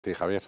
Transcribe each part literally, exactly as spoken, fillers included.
Sí, Javier.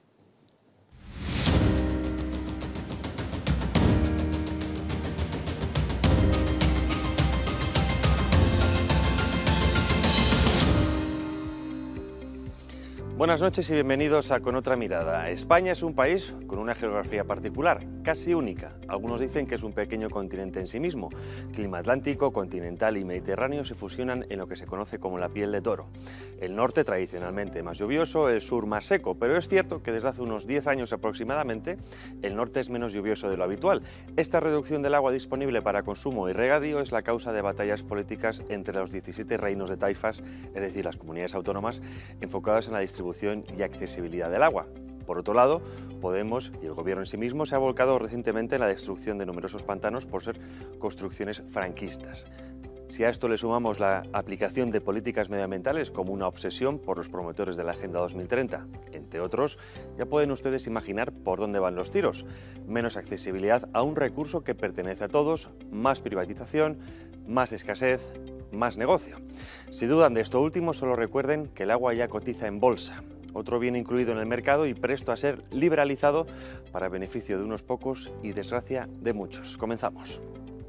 Buenas noches y bienvenidos a Con otra mirada. España es un país con una geografía particular, casi única. Algunos dicen que es un pequeño continente en sí mismo. Clima atlántico, continental y mediterráneo se fusionan en lo que se conoce como la piel de toro. El norte tradicionalmente más lluvioso, el sur más seco, pero es cierto que desde hace unos diez años aproximadamente el norte es menos lluvioso de lo habitual. Esta reducción del agua disponible para consumo y regadío es la causa de batallas políticas entre los diecisiete reinos de taifas, es decir, las comunidades autónomas, enfocadas en la distribución y accesibilidad del agua. Por otro lado, Podemos y el gobierno en sí mismo se ha volcado recientemente en la destrucción de numerosos pantanos por ser construcciones franquistas. Si a esto le sumamos la aplicación de políticas medioambientales como una obsesión por los promotores de la Agenda dos mil treinta, entre otros, ya pueden ustedes imaginar por dónde van los tiros. Menos accesibilidad a un recurso que pertenece a todos, más privatización, más escasez, más negocio. Si dudan de esto último, solo recuerden que el agua ya cotiza en bolsa, otro bien incluido en el mercado y presto a ser liberalizado para beneficio de unos pocos y desgracia de muchos. Comenzamos.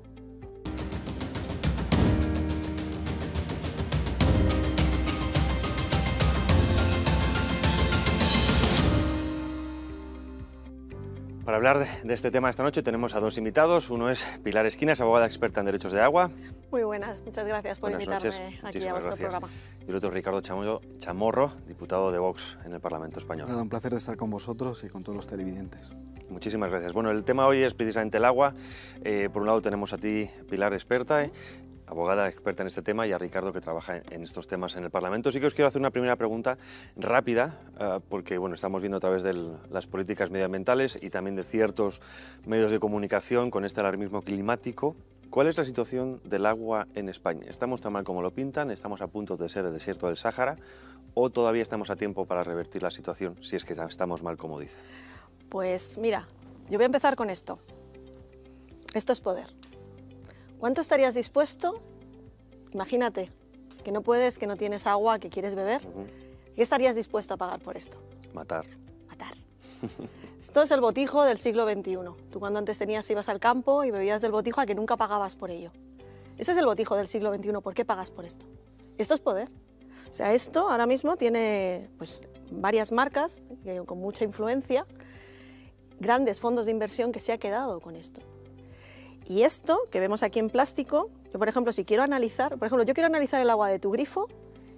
Para hablar de, de este tema esta noche tenemos a dos invitados. Uno es Pilar Esquinas, abogada experta en derechos de agua. Muy buenas, muchas gracias por Buenas invitarme noches. aquí a vuestro gracias. programa. Y el otro Ricardo Chamorro, Chamorro, diputado de Vox en el Parlamento Español. Nada, un placer de estar con vosotros y con todos los televidentes. Muchísimas gracias. Bueno, el tema hoy es precisamente el agua. Eh, por un lado tenemos a ti, Pilar, experta, eh, abogada experta en este tema, y a Ricardo, que trabaja en estos temas en el Parlamento. Sí que os quiero hacer una primera pregunta rápida, uh, porque bueno, estamos viendo a través de las políticas medioambientales y también de ciertos medios de comunicación con este alarmismo climático. ¿Cuál es la situación del agua en España? ¿Estamos tan mal como lo pintan? ¿Estamos a punto de ser el desierto del Sáhara? ¿O todavía estamos a tiempo para revertir la situación, si es que estamos mal como dice? Pues mira, yo voy a empezar con esto. Esto es poder. ¿Cuánto estarías dispuesto? Imagínate que no puedes, que no tienes agua, que quieres beber. Uh-huh. ¿Qué estarías dispuesto a pagar por esto? Matar. Matar. Esto es el botijo del siglo veintiuno. Tú cuando antes tenías, ibas al campo y bebías del botijo a que nunca pagabas por ello. Este es el botijo del siglo veintiuno. ¿Por qué pagas por esto? Esto es poder. O sea, esto ahora mismo tiene pues, varias marcas que, con mucha influencia, grandes fondos de inversión que se ha quedado con esto. Y esto que vemos aquí en plástico, yo por ejemplo, si quiero analizar, por ejemplo, yo quiero analizar el agua de tu grifo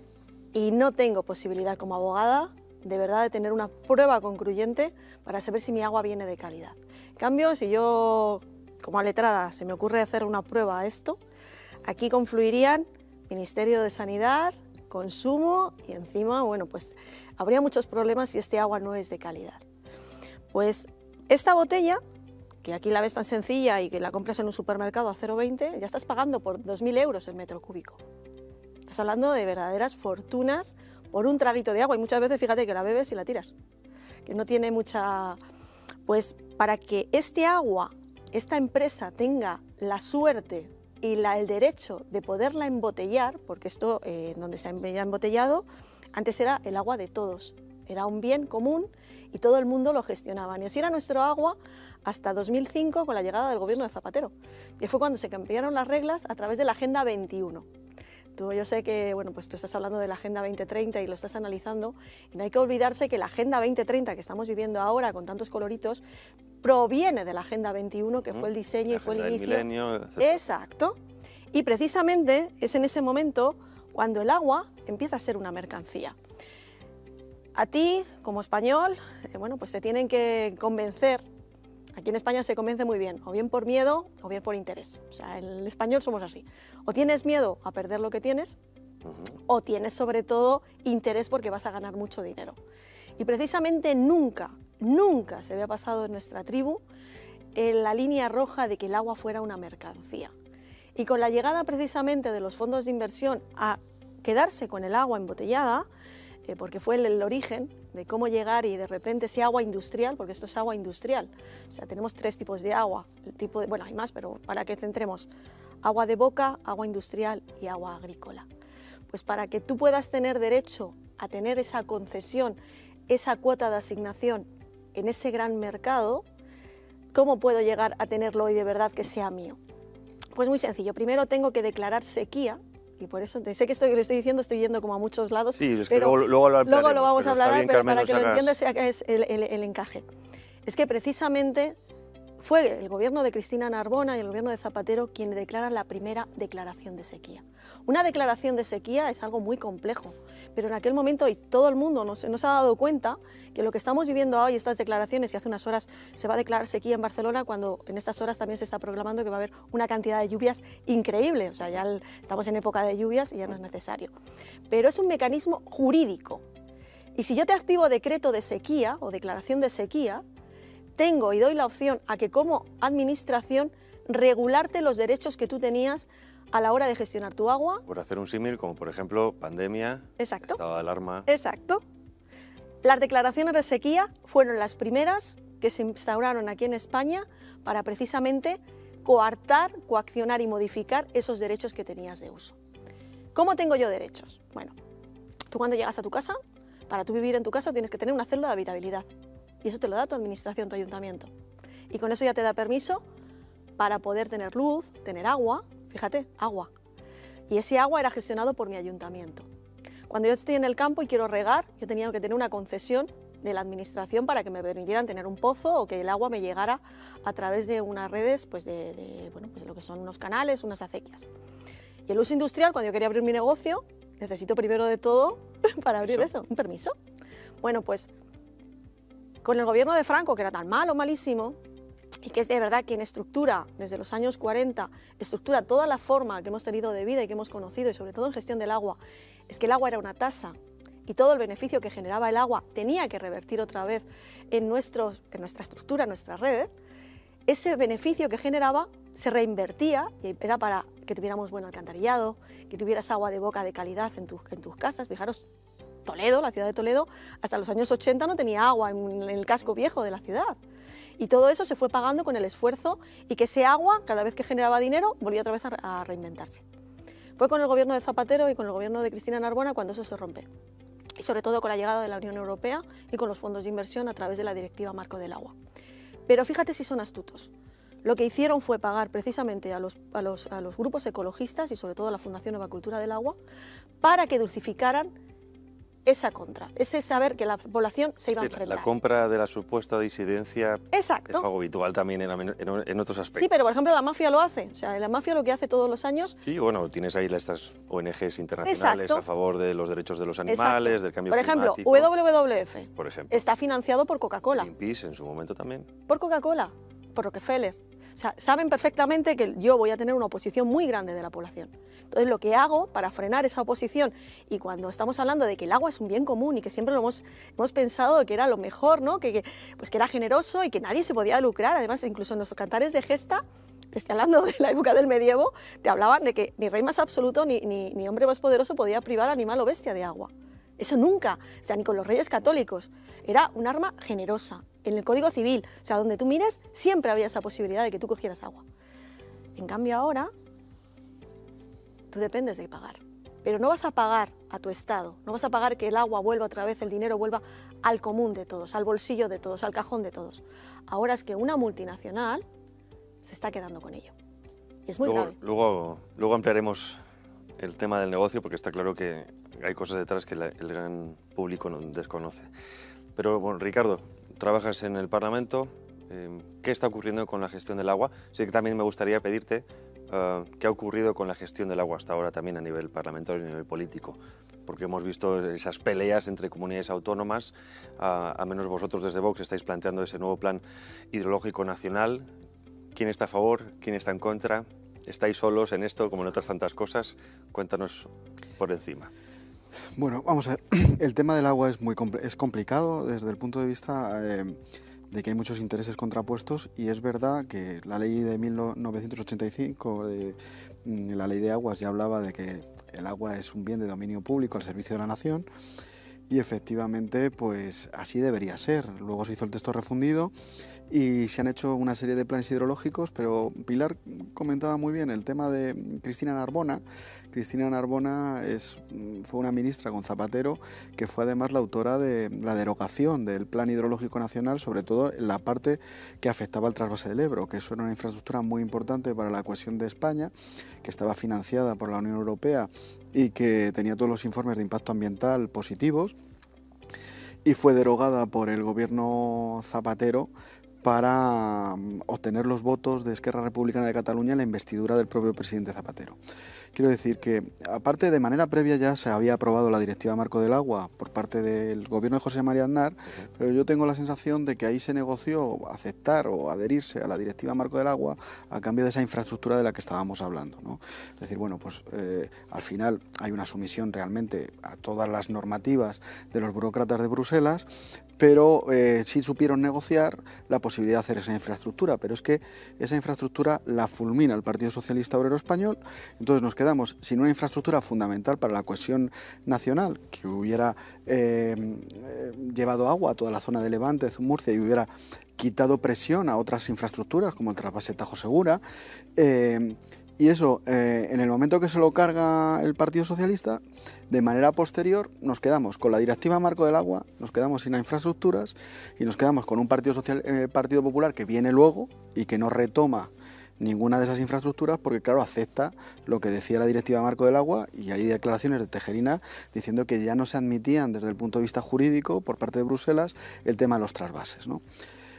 y no tengo posibilidad como abogada de verdad de tener una prueba concluyente para saber si mi agua viene de calidad. En cambio, si yo, como letrada, se me ocurre hacer una prueba a esto, aquí confluirían Ministerio de Sanidad, consumo y encima, bueno, pues habría muchos problemas si este agua no es de calidad. Pues esta botella, que aquí la ves tan sencilla y que la compras en un supermercado a cero coma veinte, ya estás pagando por dos mil euros el metro cúbico. Estás hablando de verdaderas fortunas por un traguito de agua y muchas veces fíjate que la bebes y la tiras, que no tiene mucha... Pues para que este agua, esta empresa tenga la suerte y la, el derecho de poderla embotellar, porque esto eh, donde se ha embotellado, antes era el agua de todos. Era un bien común y todo el mundo lo gestionaba. Y así era nuestro agua hasta dos mil cinco con la llegada del gobierno de Zapatero. Y fue cuando se cambiaron las reglas a través de la Agenda veintiuno. Tú, yo sé que bueno, pues tú estás hablando de la Agenda veinte treinta y lo estás analizando, y no hay que olvidarse que la Agenda veinte treinta que estamos viviendo ahora con tantos coloritos proviene de la Agenda veintiuno, que fue el diseño y fue el inicio. Milenio, etcétera. Exacto. Y precisamente es en ese momento cuando el agua empieza a ser una mercancía. A ti, como español, eh, bueno, pues te tienen que convencer. Aquí en España se convence muy bien, o bien por miedo o bien por interés. O sea, en el español somos así. O tienes miedo a perder lo que tienes, uh-huh. o tienes sobre todo interés porque vas a ganar mucho dinero. Y precisamente nunca, nunca se había pasado en nuestra tribu en la línea roja de que el agua fuera una mercancía. Y con la llegada precisamente de los fondos de inversión a quedarse con el agua embotellada, eh, porque fue el, el origen de cómo llegar y de repente ese agua industrial, porque esto es agua industrial, o sea, tenemos tres tipos de agua, el tipo de, bueno, hay más, pero para que centremos, agua de boca, agua industrial y agua agrícola. Pues para que tú puedas tener derecho a tener esa concesión esa cuota de asignación en ese gran mercado, ¿cómo puedo llegar a tenerlo hoy de verdad que sea mío? Pues muy sencillo, primero tengo que declarar sequía, y por eso sé que estoy, lo estoy diciendo, estoy yendo como a muchos lados, sí, es que pero luego, luego, lo, luego lo vamos a hablar, pero pero para que que lo hagas... entiendas sea que es el, el, el encaje. Es que precisamente fue el gobierno de Cristina Narbona y el gobierno de Zapatero quien declara la primera declaración de sequía. Una declaración de sequía es algo muy complejo, pero en aquel momento y todo el mundo nos, nos ha dado cuenta que lo que estamos viviendo hoy, estas declaraciones, y hace unas horas se va a declarar sequía en Barcelona, cuando en estas horas también se está proclamando que va a haber una cantidad de lluvias increíble, o sea, ya el, estamos en época de lluvias y ya no es necesario. Pero es un mecanismo jurídico, y si yo te activo decreto de sequía o declaración de sequía, tengo y doy la opción a que como administración regularte los derechos que tú tenías a la hora de gestionar tu agua. Por hacer un símil, como por ejemplo pandemia, Exacto. estado de alarma. Exacto. Las declaraciones de sequía fueron las primeras que se instauraron aquí en España para precisamente coartar, coaccionar y modificar esos derechos que tenías de uso. ¿Cómo tengo yo derechos? Bueno, tú cuando llegas a tu casa, para tú vivir en tu casa tienes que tener una cédula de habitabilidad. Y eso te lo da tu administración, tu ayuntamiento. Y con eso ya te da permiso para poder tener luz, tener agua, fíjate, agua. Y ese agua era gestionado por mi ayuntamiento. Cuando yo estoy en el campo y quiero regar, yo tenía que tener una concesión de la administración para que me permitieran tener un pozo o que el agua me llegara a través de unas redes, pues de, de, bueno, pues de lo que son unos canales, unas acequias. Y el uso industrial, cuando yo quería abrir mi negocio, necesito primero de todo, para abrir eso, un permiso. Bueno, pues con el gobierno de Franco, que era tan malo, malísimo, y que es de verdad quien estructura, desde los años cuarenta, estructura toda la forma que hemos tenido de vida y que hemos conocido, y sobre todo en gestión del agua, es que el agua era una tasa, y todo el beneficio que generaba el agua tenía que revertir otra vez en, nuestros, en nuestra estructura, en nuestra red. Ese beneficio que generaba se reinvertía, y era para que tuviéramos buen alcantarillado, que tuvieras agua de boca de calidad en, tu, en tus casas. Fijaros, Toledo, la ciudad de Toledo, hasta los años ochenta no tenía agua en el casco viejo de la ciudad. Y todo eso se fue pagando con el esfuerzo, y que ese agua, cada vez que generaba dinero, volvía otra vez a, a reinventarse. Fue con el gobierno de Zapatero y con el gobierno de Cristina Narbona cuando eso se rompe. Y sobre todo con la llegada de la Unión Europea y con los fondos de inversión a través de la Directiva Marco del Agua. Pero fíjate si son astutos. Lo que hicieron fue pagar precisamente a los, a los, a los grupos ecologistas y sobre todo a la Fundación Nueva Cultura del Agua para que dulcificaran esa contra, ese saber que la población se iba a enfrentar. La compra de la supuesta disidencia. Exacto. Es algo habitual también en, en, en otros aspectos. Sí, pero por ejemplo la mafia lo hace. O sea, la mafia lo que hace todos los años... Sí, bueno, tienes ahí estas O N Ges internacionales. Exacto. A favor de los derechos de los animales, Exacto. del cambio por ejemplo, climático. W W F, por ejemplo, está financiado por Coca-Cola. Greenpeace en su momento también. Por Coca-Cola, por Rockefeller. O sea, saben perfectamente que yo voy a tener una oposición muy grande de la población. Entonces, lo que hago para frenar esa oposición, y cuando estamos hablando de que el agua es un bien común y que siempre lo hemos, hemos pensado que era lo mejor, ¿no? que, que, pues que era generoso y que nadie se podía lucrar, además, incluso en los cantares de gesta, estoy hablando de la época del medievo, te hablaban de que ni rey más absoluto ni, ni, ni hombre más poderoso podía privar animal o bestia de agua. Eso nunca, o sea, ni con los reyes católicos. Era un arma generosa. En el Código Civil, o sea, donde tú mires, siempre había esa posibilidad de que tú cogieras agua. En cambio ahora, tú dependes de pagar. Pero no vas a pagar a tu Estado, no vas a pagar que el agua vuelva otra vez, el dinero vuelva al común de todos, al bolsillo de todos, al cajón de todos. Ahora es que una multinacional se está quedando con ello. Y es muy luego, grave. Luego, luego ampliaremos el tema del negocio, porque está claro que hay cosas detrás que la, el gran público no desconoce. Pero, bueno, Ricardo, trabajas en el Parlamento, eh, ¿qué está ocurriendo con la gestión del agua? Sí que también me gustaría pedirte uh, qué ha ocurrido con la gestión del agua hasta ahora también a nivel parlamentario y a nivel político, porque hemos visto esas peleas entre comunidades autónomas, uh, a menos vosotros desde Vox estáis planteando ese nuevo plan hidrológico nacional. ¿Quién está a favor? ¿Quién está en contra? ¿Estáis solos en esto, como en otras tantas cosas? Cuéntanos por encima. Bueno, vamos a ver, el tema del agua es muy compl es complicado desde el punto de vista eh, de que hay muchos intereses contrapuestos, y es verdad que la ley de mil novecientos ochenta y cinco, de, la ley de aguas, ya hablaba de que el agua es un bien de dominio público al servicio de la nación, y efectivamente pues así debería ser. Luego se hizo el texto refundido y se han hecho una serie de planes hidrológicos, pero Pilar comentaba muy bien el tema de Cristina Narbona. Cristina Narbona es, fue una ministra con Zapatero que fue además la autora de la derogación del Plan Hidrológico Nacional, sobre todo en la parte que afectaba al trasvase del Ebro, que eso era una infraestructura muy importante para la cohesión de España, que estaba financiada por la Unión Europea y que tenía todos los informes de impacto ambiental positivos, y fue derogada por el gobierno Zapatero para obtener los votos de Esquerra Republicana de Cataluña en la investidura del propio presidente Zapatero. Quiero decir que, aparte, de manera previa ya se había aprobado la Directiva Marco del Agua por parte del gobierno de José María Aznar, uh-huh. pero yo tengo la sensación de que ahí se negoció aceptar o adherirse a la Directiva Marco del Agua a cambio de esa infraestructura de la que estábamos hablando, ¿no? Es decir, bueno, pues eh, al final hay una sumisión realmente a todas las normativas de los burócratas de Bruselas, pero eh, sí supieron negociar la posibilidad de hacer esa infraestructura, pero es que esa infraestructura la fulmina el Partido Socialista Obrero Español, entonces nos quedamos sin una infraestructura fundamental para la cohesión nacional, que hubiera eh, eh, llevado agua a toda la zona de Levante, Murcia, y hubiera quitado presión a otras infraestructuras como el trasvase Tajo Segura, eh, y eso, eh, en el momento que se lo carga el Partido Socialista, de manera posterior nos quedamos con la Directiva Marco del Agua, nos quedamos sin infraestructuras y nos quedamos con un Partido, Social, eh, Partido Popular que viene luego y que no retoma ninguna de esas infraestructuras porque, claro, acepta lo que decía la Directiva Marco del Agua, y hay declaraciones de Tejerina diciendo que ya no se admitían desde el punto de vista jurídico por parte de Bruselas el tema de los trasvases, ¿no?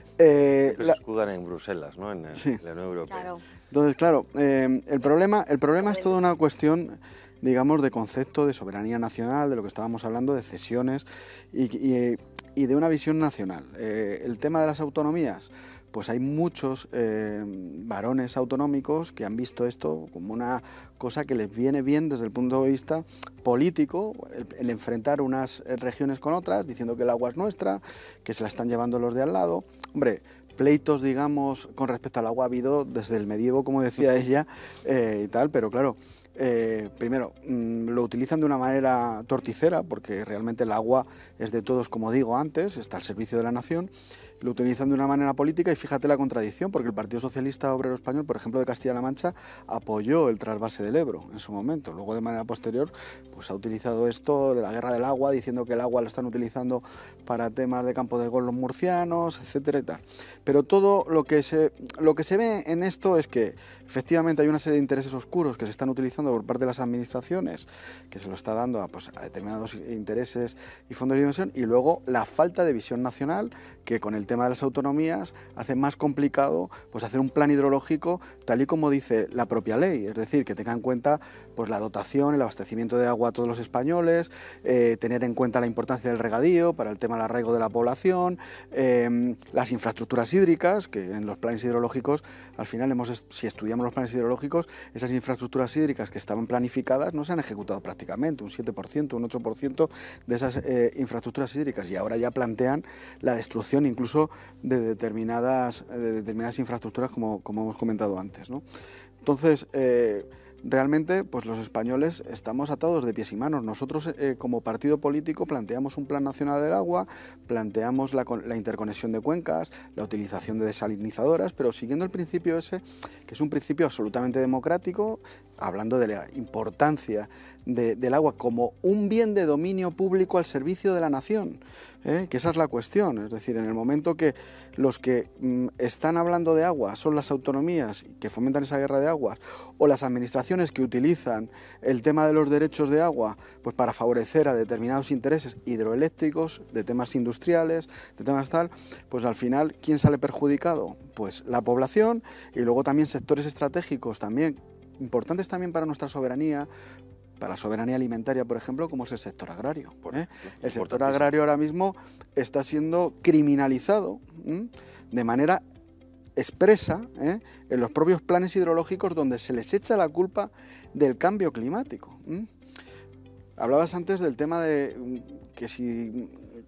Eh, la... se escudan en Bruselas, ¿no? En el, sí. la Unión Europea. Claro. Entonces, claro, eh, el problema, el problema es toda una cuestión, digamos, de concepto de soberanía nacional, de lo que estábamos hablando, de cesiones y, y, y de una visión nacional. Eh, el tema de las autonomías, pues hay muchos eh, varones autonómicos que han visto esto como una cosa que les viene bien desde el punto de vista político, el, el enfrentar unas regiones con otras, diciendo que el agua es nuestra, que se la están llevando los de al lado. Hombre, pleitos, digamos, con respecto al agua ha habido desde el medievo, como decía ella, eh, y tal, pero claro, eh, primero, mmm, lo utilizan de una manera torticera, porque realmente el agua es de todos, como digo antes, está al servicio de la nación, lo utilizan de una manera política, y fíjate la contradicción, porque el Partido Socialista Obrero Español, por ejemplo, de Castilla-La Mancha, apoyó el trasvase del Ebro en su momento. Luego, de manera posterior, pues ha utilizado esto de la guerra del agua, diciendo que el agua lo están utilizando para temas de campo de gol los murcianos, etcétera y tal. Pero todo lo que se, lo que se ve en esto es que efectivamente hay una serie de intereses oscuros que se están utilizando por parte de las administraciones, que se lo está dando a, pues, a determinados intereses y fondos de inversión, y luego la falta de visión nacional, que con el tema de las autonomías hace más complicado pues hacer un plan hidrológico tal y como dice la propia ley, es decir, que tenga en cuenta pues la dotación, el abastecimiento de agua a todos los españoles, eh, tener en cuenta la importancia del regadío para el tema del arraigo de la población, eh, las infraestructuras hídricas, que en los planes hidrológicos, al final, hemos, si estudiamos los planes hidrológicos, esas infraestructuras hídricas que estaban planificadas no se han ejecutado prácticamente, un siete por ciento, un ocho por ciento de esas eh, infraestructuras hídricas, y ahora ya plantean la destrucción incluso de determinadas, de determinadas infraestructuras, como, como hemos comentado antes, ¿no? Entonces, eh, realmente, pues los españoles estamos atados de pies y manos. Nosotros, eh, como partido político, planteamos un plan nacional del agua, planteamos la, la interconexión de cuencas, la utilización de desalinizadoras, pero siguiendo el principio ese, que es un principio absolutamente democrático, hablando de la importancia de, del agua como un bien de dominio público al servicio de la nación, ¿eh? Que esa es la cuestión. Es decir, en el momento que los que mm, están hablando de agua son las autonomías que fomentan esa guerra de aguas, o las administraciones que utilizan el tema de los derechos de agua pues para favorecer a determinados intereses hidroeléctricos, de temas industriales, de temas tal, pues al final, ¿quién sale perjudicado? Pues la población, y luego también sectores estratégicos también importantes también para nuestra soberanía, para la soberanía alimentaria, por ejemplo, como es el sector agrario, ¿eh? El sector agrario ahora mismo está siendo criminalizado, ¿eh? de manera expresa, ¿eh? en los propios planes hidrológicos, donde se les echa la culpa del cambio climático, ¿eh? Hablabas antes del tema de que si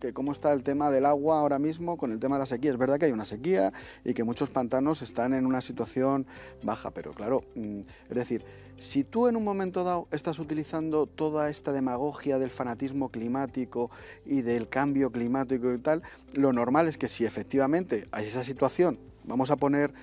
que cómo está el tema del agua ahora mismo con el tema de la sequía. Es verdad que hay una sequía y que muchos pantanos están en una situación baja, pero claro, es decir, si tú en un momento dado estás utilizando toda esta demagogia del fanatismo climático y del cambio climático y tal, lo normal es que si efectivamente hay esa situación, vamos a poner...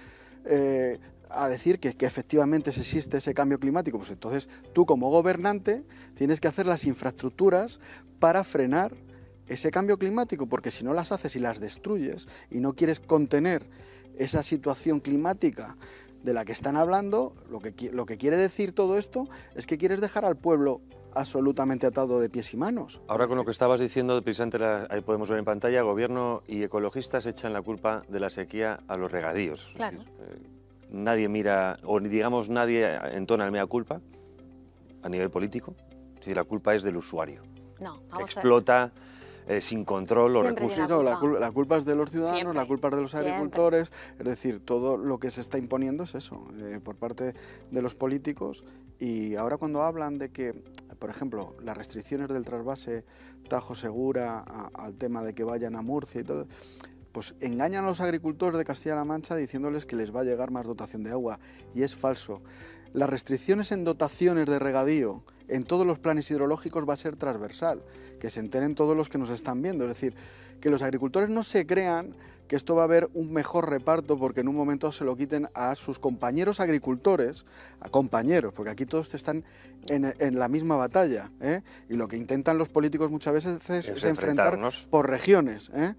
Eh, a decir que, que efectivamente existe ese cambio climático, pues entonces tú como gobernante tienes que hacer las infraestructuras para frenar ese cambio climático, porque si no las haces y las destruyes y no quieres contener esa situación climática de la que están hablando, lo que, lo que quiere decir todo esto es que quieres dejar al pueblo absolutamente atado de pies y manos. Ahora con lo que estabas diciendo, precisamente la, ahí podemos ver en pantalla, gobierno y ecologistas echan la culpa de la sequía a los regadíos. Claro. Es decir, eh, nadie mira, o digamos nadie entona el mea culpa a nivel político, si la culpa es del usuario, No, que vamos a ver. explota eh, sin control los Siempre recursos. Sí, no, la, culpa. cul- la culpa es de los ciudadanos, Siempre, la culpa es de los siempre. agricultores, es decir, todo lo que se está imponiendo es eso, eh, por parte de los políticos. Y ahora cuando hablan de que, por ejemplo, las restricciones del trasvase Tajo Segura a- al tema de que vayan a Murcia y todo, pues engañan a los agricultores de Castilla-La Mancha diciéndoles que les va a llegar más dotación de agua, y es falso. Las restricciones en dotaciones de regadío en todos los planes hidrológicos va a ser transversal, que se enteren todos los que nos están viendo, es decir, que los agricultores no se crean que esto va a haber un mejor reparto porque en un momento se lo quiten a sus compañeros agricultores, a compañeros, porque aquí todos están en, en la misma batalla, ¿eh? Y lo que intentan los políticos muchas veces es, Es es enfrentar enfrentarnos. por regiones, ¿eh?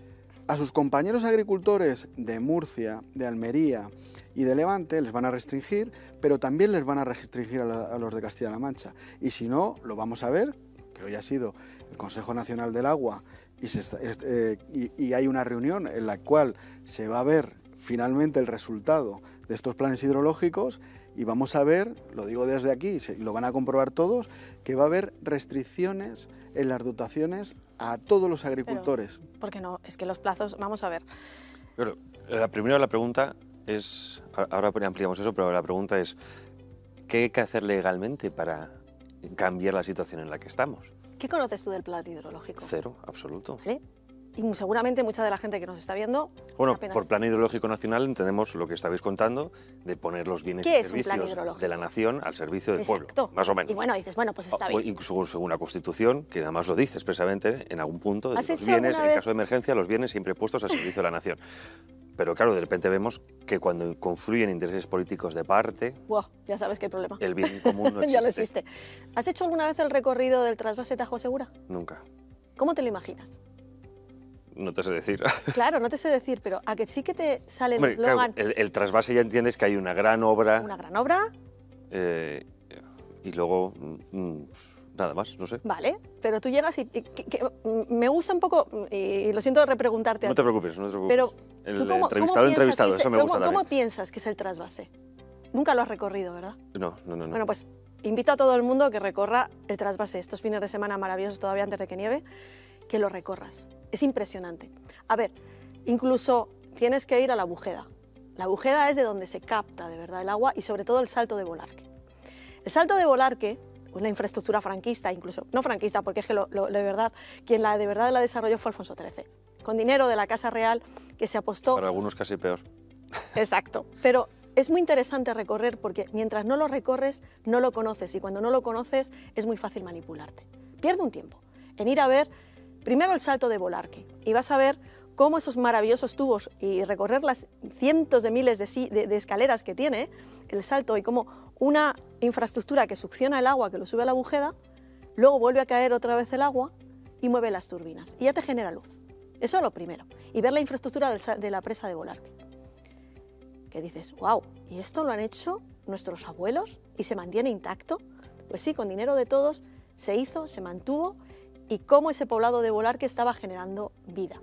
A sus compañeros agricultores de Murcia, de Almería y de Levante les van a restringir, pero también les van a restringir a, la- a los de Castilla-La Mancha. Y si no, lo vamos a ver, que hoy ha sido el Consejo Nacional del Agua y, se está- est- eh, y- y hay una reunión en la cual se va a ver finalmente el resultado de estos planes hidrológicos y vamos a ver, lo digo desde aquí y se- y lo van a comprobar todos, que va a haber restricciones en las dotaciones a todos los agricultores. Porque no, es que los plazos, vamos a ver. Pero la primera la pregunta es, ahora ampliamos eso, pero la pregunta es, ¿qué hay que hacer legalmente para cambiar la situación en la que estamos? ¿Qué conoces tú del plan hidrológico? Cero, absoluto. ¿Vale? Y seguramente mucha de la gente que nos está viendo Bueno, apenas... por plan hidrológico nacional entendemos lo que estabais contando, de poner los bienes ¿Qué y es un plan servicios hidrológico? de la nación al servicio del Exacto. pueblo, más o menos. Y bueno, dices, bueno, pues está O- bien. Incluso según la Constitución, que además lo dice expresamente en algún punto, de ¿Has los hecho bienes, alguna en vez- caso de emergencia, los bienes siempre puestos al servicio de la nación. Pero claro, de repente vemos que cuando confluyen intereses políticos de parte, Buah, ya sabes que hay problema. el bien común no existe. Ya no existe. ¿Has hecho alguna vez el recorrido del trasvase Tajo Segura? Nunca. ¿Cómo te lo imaginas? No te sé decir. Claro, no te sé decir, pero a que sí que te sale el Hombre, claro, eslogan, el, el trasvase ya entiendes que hay una gran obra una gran obra, eh, y luego mm, nada más, no sé. vale, pero tú llegas y, y- que- que- mm, me gusta un poco, mm, y lo siento de repreguntarte a No ti, te preocupes, no te preocupes. pero el ¿tú cómo- entrevistado, cómo piensas entrevistado, que es- eso me cómo- gusta ¿Cómo también. piensas que es el trasvase? Nunca lo has recorrido, ¿verdad? No, no, no. no. Bueno, pues invito a todo el mundo que recorra el trasvase estos fines de semana maravillosos todavía antes de que nieve, que lo recorras. Es impresionante. A ver, incluso tienes que ir a la Bujeda. La Bujeda es de donde se capta de verdad el agua y sobre todo el Salto de Volarque. El Salto de Volarque, una infraestructura franquista, incluso no franquista, porque es que lo, lo- de verdad, quien la de verdad la desarrolló fue Alfonso trece, con dinero de la Casa Real que se apostó. Para algunos casi peor. Exacto. Pero es muy interesante recorrer porque mientras no lo recorres, no lo conoces. Y cuando no lo conoces, es muy fácil manipularte. Pierde un tiempo en ir a ver primero el Salto de Volarque. Y vas a ver cómo esos maravillosos tubos y recorrer las cientos de miles de, si- de- de escaleras que tiene el salto y cómo una infraestructura que succiona el agua, que lo sube a la Bujeda, luego vuelve a caer otra vez el agua y mueve las turbinas. Y ya te genera luz. Eso es lo primero. Y ver la infraestructura del sal- de la presa de Volarque. Que dices, wow, ¿y esto lo han hecho nuestros abuelos y se mantiene intacto? Pues sí, con dinero de todos se hizo, se mantuvo y cómo ese poblado de Volarque estaba generando vida.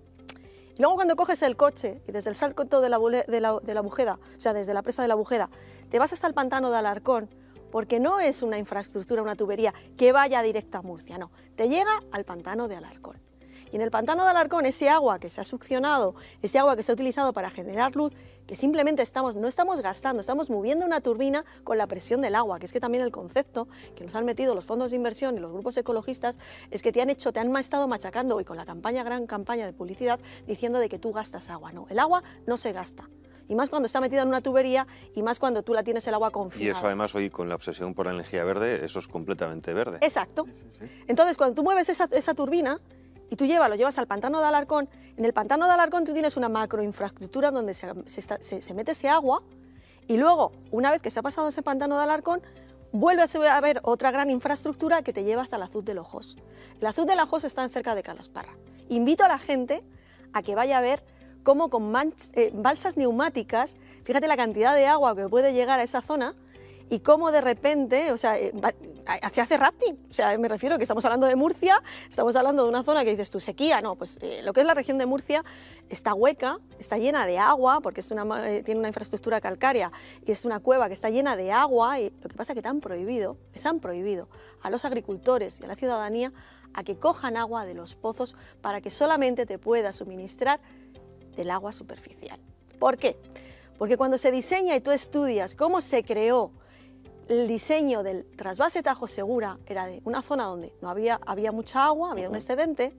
Y luego cuando coges el coche y desde el salto de la, bule- de, la, de la Bujeda, o sea, desde la presa de la Bujeda, te vas hasta el pantano de Alarcón, porque no es una infraestructura, una tubería que vaya directa a Murcia, no, te llega al pantano de Alarcón. Y en el pantano de Alarcón, ese agua que se ha succionado, ese agua que se ha utilizado para generar luz, que simplemente estamos, no estamos gastando, estamos moviendo una turbina con la presión del agua, que es que también el concepto que nos han metido los fondos de inversión y los grupos ecologistas es que te han hecho, te han estado machacando, y con la campaña, gran campaña de publicidad, diciendo de que tú gastas agua. No, el agua no se gasta. Y más cuando está metida en una tubería, y más cuando tú la tienes el agua confinada. Y eso además hoy con la obsesión por la energía verde, eso es completamente verde. Exacto. Sí, sí, sí. Entonces cuando tú mueves esa, esa turbina y tú llevas, lo llevas al pantano de Alarcón, en el pantano de Alarcón tú tienes una macroinfraestructura donde se, se, está, se, se mete ese agua, y luego, una vez que se ha pasado ese pantano de Alarcón, vuelve a haber otra gran infraestructura que te lleva hasta el Azud del Ojos. El Azud del Ojos está cerca de Calasparra. Invito a la gente a que vaya a ver cómo con eh, balsas neumáticas, fíjate la cantidad de agua que puede llegar a esa zona, y cómo de repente, o sea, eh, se hace rafting. O sea, me refiero que estamos hablando de Murcia, estamos hablando de una zona que dices tú, sequía, no, pues eh, lo que es la región de Murcia está hueca, está llena de agua, porque es una, eh, tiene una infraestructura calcárea, y es una cueva que está llena de agua, y lo que pasa es que te han prohibido, les han prohibido a los agricultores y a la ciudadanía a que cojan agua de los pozos para que solamente te pueda suministrar del agua superficial. ¿Por qué? Porque cuando se diseña y tú estudias cómo se creó el diseño del trasvase Tajo Segura, era de una zona donde no había, había mucha agua, había un excedente,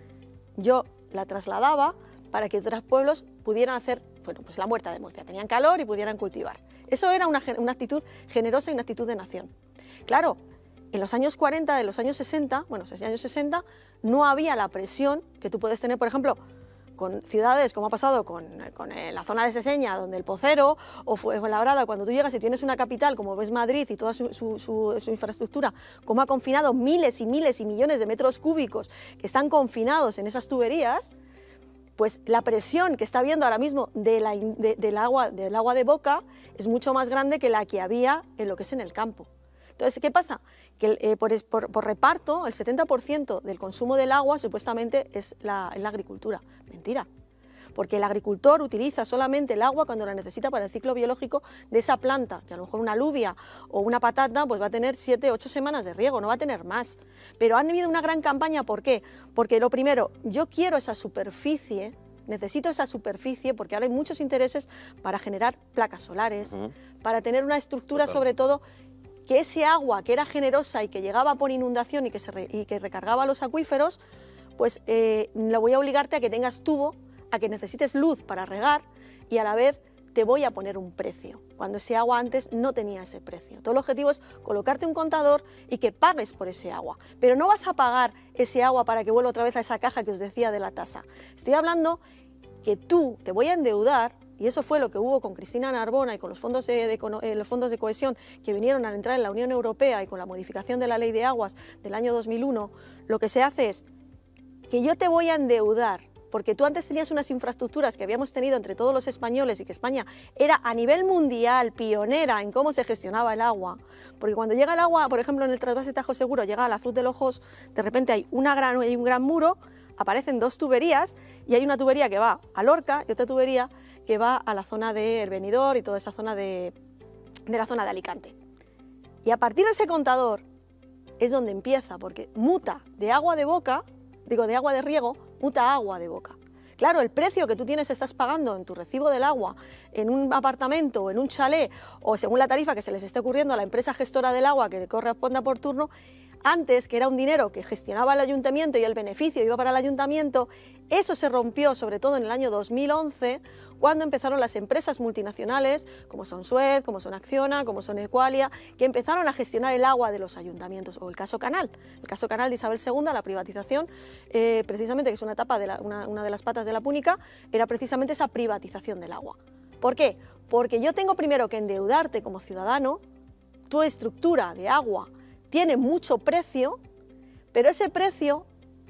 yo la trasladaba para que otros pueblos pudieran hacer, bueno, pues la Huerta de Murcia, tenían calor y pudieran cultivar. Eso era una, una actitud generosa y una actitud de nación. Claro, en los años cuarenta, en los años sesenta, bueno, en los años sesenta, no había la presión que tú puedes tener, por ejemplo, con ciudades, como ha pasado con, con la zona de Seseña, donde el Pocero, o Fuenlabrada, cuando tú llegas y tienes una capital como es Madrid y toda su, su, su, su infraestructura, como ha confinado miles y miles y millones de metros cúbicos que están confinados en esas tuberías, pues la presión que está habiendo ahora mismo de la, de, del, agua, del agua de boca es mucho más grande que la que había en lo que es en el campo. Entonces, ¿qué pasa? Que eh, por, por, por reparto, el setenta por ciento del consumo del agua supuestamente es la, es la agricultura. Mentira. Porque el agricultor utiliza solamente el agua cuando la necesita para el ciclo biológico de esa planta, que a lo mejor una alubia o una patata pues va a tener siete, ocho semanas de riego, no va a tener más. Pero han habido una gran campaña, ¿por qué? Porque lo primero, yo quiero esa superficie, necesito esa superficie, porque ahora hay muchos intereses para generar placas solares, uh-huh. para tener una estructura, Total. sobre todo, que ese agua que era generosa y que llegaba por inundación y que, se re, y que recargaba los acuíferos, pues eh, lo voy a obligarte a que tengas tubo, a que necesites luz para regar, y a la vez te voy a poner un precio, cuando ese agua antes no tenía ese precio. Todo el objetivo es colocarte un contador y que pagues por ese agua, pero no vas a pagar ese agua para que vuelva otra vez a esa caja que os decía de la tasa. Estoy hablando que tú te voy a endeudar, y eso fue lo que hubo con Cristina Narbona y con los fondos de, de, eh, los fondos de cohesión que vinieron a entrar en la Unión Europea, y con la modificación de la Ley de Aguas del año dos mil uno, lo que se hace es que yo te voy a endeudar, porque tú antes tenías unas infraestructuras que habíamos tenido entre todos los españoles, y que España era a nivel mundial pionera en cómo se gestionaba el agua, porque cuando llega el agua, por ejemplo en el trasvase Tajo Seguro, llega al Azud del Ojos, de repente hay, una gran, hay un gran muro, aparecen dos tuberías, y hay una tubería que va a Lorca y otra tubería que va a la zona de El Benidorm y toda esa zona de, de la zona de Alicante. Y a partir de ese contador es donde empieza, porque muta de agua de boca, digo de agua de riego, muta a agua de boca. Claro, el precio que tú tienes, estás pagando en tu recibo del agua, en un apartamento o en un chalet, o según la tarifa que se les esté ocurriendo a la empresa gestora del agua que corresponda por turno, antes, que era un dinero que gestionaba el ayuntamiento y el beneficio iba para el ayuntamiento, eso se rompió sobre todo en el año dos mil once, cuando empezaron las empresas multinacionales, como son Suez, como son Acciona, como son Equalia, que empezaron a gestionar el agua de los ayuntamientos, o el caso Canal, el caso Canal de Isabel segunda, la privatización, eh, precisamente, que es una, etapa de la, una, una de las patas de la Púnica, era precisamente esa privatización del agua. ¿Por qué? Porque yo tengo primero que endeudarte como ciudadano, tu estructura de agua tiene mucho precio, pero ese precio,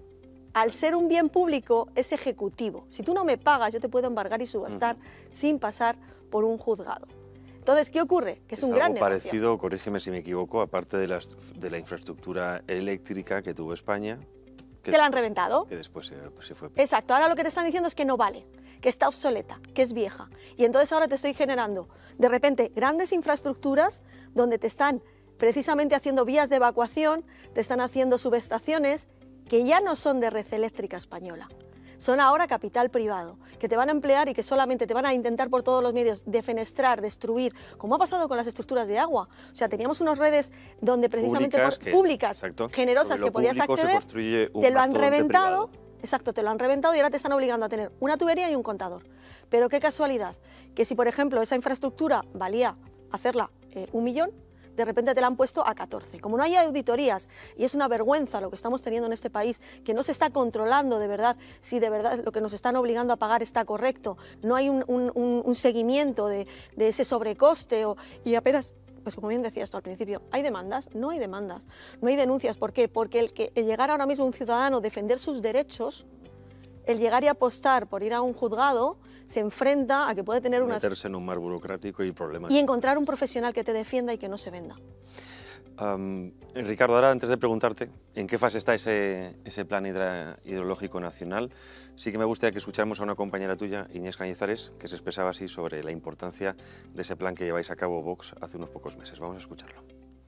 al ser un bien público, es ejecutivo. Si tú no me pagas, yo te puedo embargar y subastar uh-huh. sin pasar por un juzgado. Entonces, ¿qué ocurre? Que es, es un gran negocio. Parecido, corrígeme si me equivoco, aparte de, las, de la infraestructura eléctrica que tuvo España. Que te la han reventado. Que después se, pues, se fue. Exacto, ahora lo que te están diciendo es que no vale, que está obsoleta, que es vieja. Y entonces ahora te estoy generando, de repente, grandes infraestructuras donde te están precisamente haciendo vías de evacuación, te están haciendo subestaciones, que ya no son de Red Eléctrica Española, son ahora capital privado, que te van a emplear y que solamente te van a intentar por todos los medios defenestrar, destruir, como ha pasado con las estructuras de agua. O sea, teníamos unas redes donde precisamente públicas, por, que, públicas exacto, generosas que podías acceder, te lo han reventado, privado. Exacto, te lo han reventado y ahora te están obligando a tener una tubería y un contador. Pero qué casualidad, que si por ejemplo esa infraestructura valía hacerla eh, un millón, de repente te la han puesto a catorce. Como no hay auditorías, y es una vergüenza lo que estamos teniendo en este país, que no se está controlando de verdad si de verdad lo que nos están obligando a pagar está correcto, no hay un, un, un seguimiento de, de ese sobrecoste o, y apenas... Pues como bien decías tú al principio, ¿hay demandas? No hay demandas, no hay denuncias. ¿Por qué? Porque el, que, el llegar ahora mismo un ciudadano a defender sus derechos, el llegar y apostar por ir a un juzgado, se enfrenta a que puede tener unas... Meterse en un mar burocrático y problemas. Y encontrar un profesional que te defienda y que no se venda. Um, Ricardo, ahora antes de preguntarte en qué fase está ese, ese plan hidra, hidrológico nacional, sí que me gustaría que escucháramos a una compañera tuya, Inés Cañizares, que se expresaba así sobre la importancia de ese plan que lleváis a cabo Vox hace unos pocos meses. Vamos a escucharlo.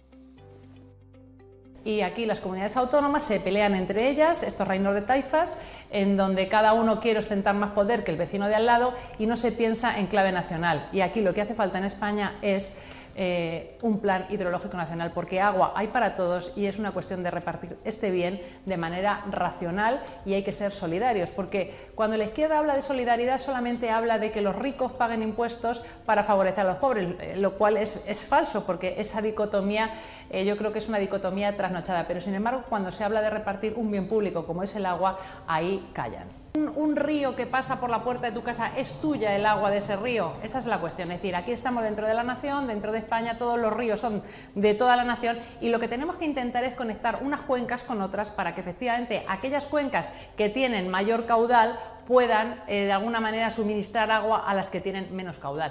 Y aquí las comunidades autónomas se pelean entre ellas, estos reinos de taifas, en donde cada uno quiere ostentar más poder que el vecino de al lado y no se piensa en clave nacional. Y aquí lo que hace falta en España es eh, un plan hidrológico nacional, porque agua hay para todos y es una cuestión de repartir este bien de manera racional y hay que ser solidarios, porque cuando la izquierda habla de solidaridad solamente habla de que los ricos paguen impuestos para favorecer a los pobres, lo cual es, es falso, porque esa dicotomía eh, yo creo que es una dicotomía trasnochada, pero sin embargo cuando se habla de repartir un bien público como es el agua, ahí callan. Un, un río que pasa por la puerta de tu casa, ¿es tuya el agua de ese río? Esa es la cuestión, es decir, aquí estamos dentro de la nación, dentro de España, todos los ríos son de toda la nación y lo que tenemos que intentar es conectar unas cuencas con otras para que efectivamente aquellas cuencas que tienen mayor caudal puedan eh, de alguna manera suministrar agua a las que tienen menos caudal.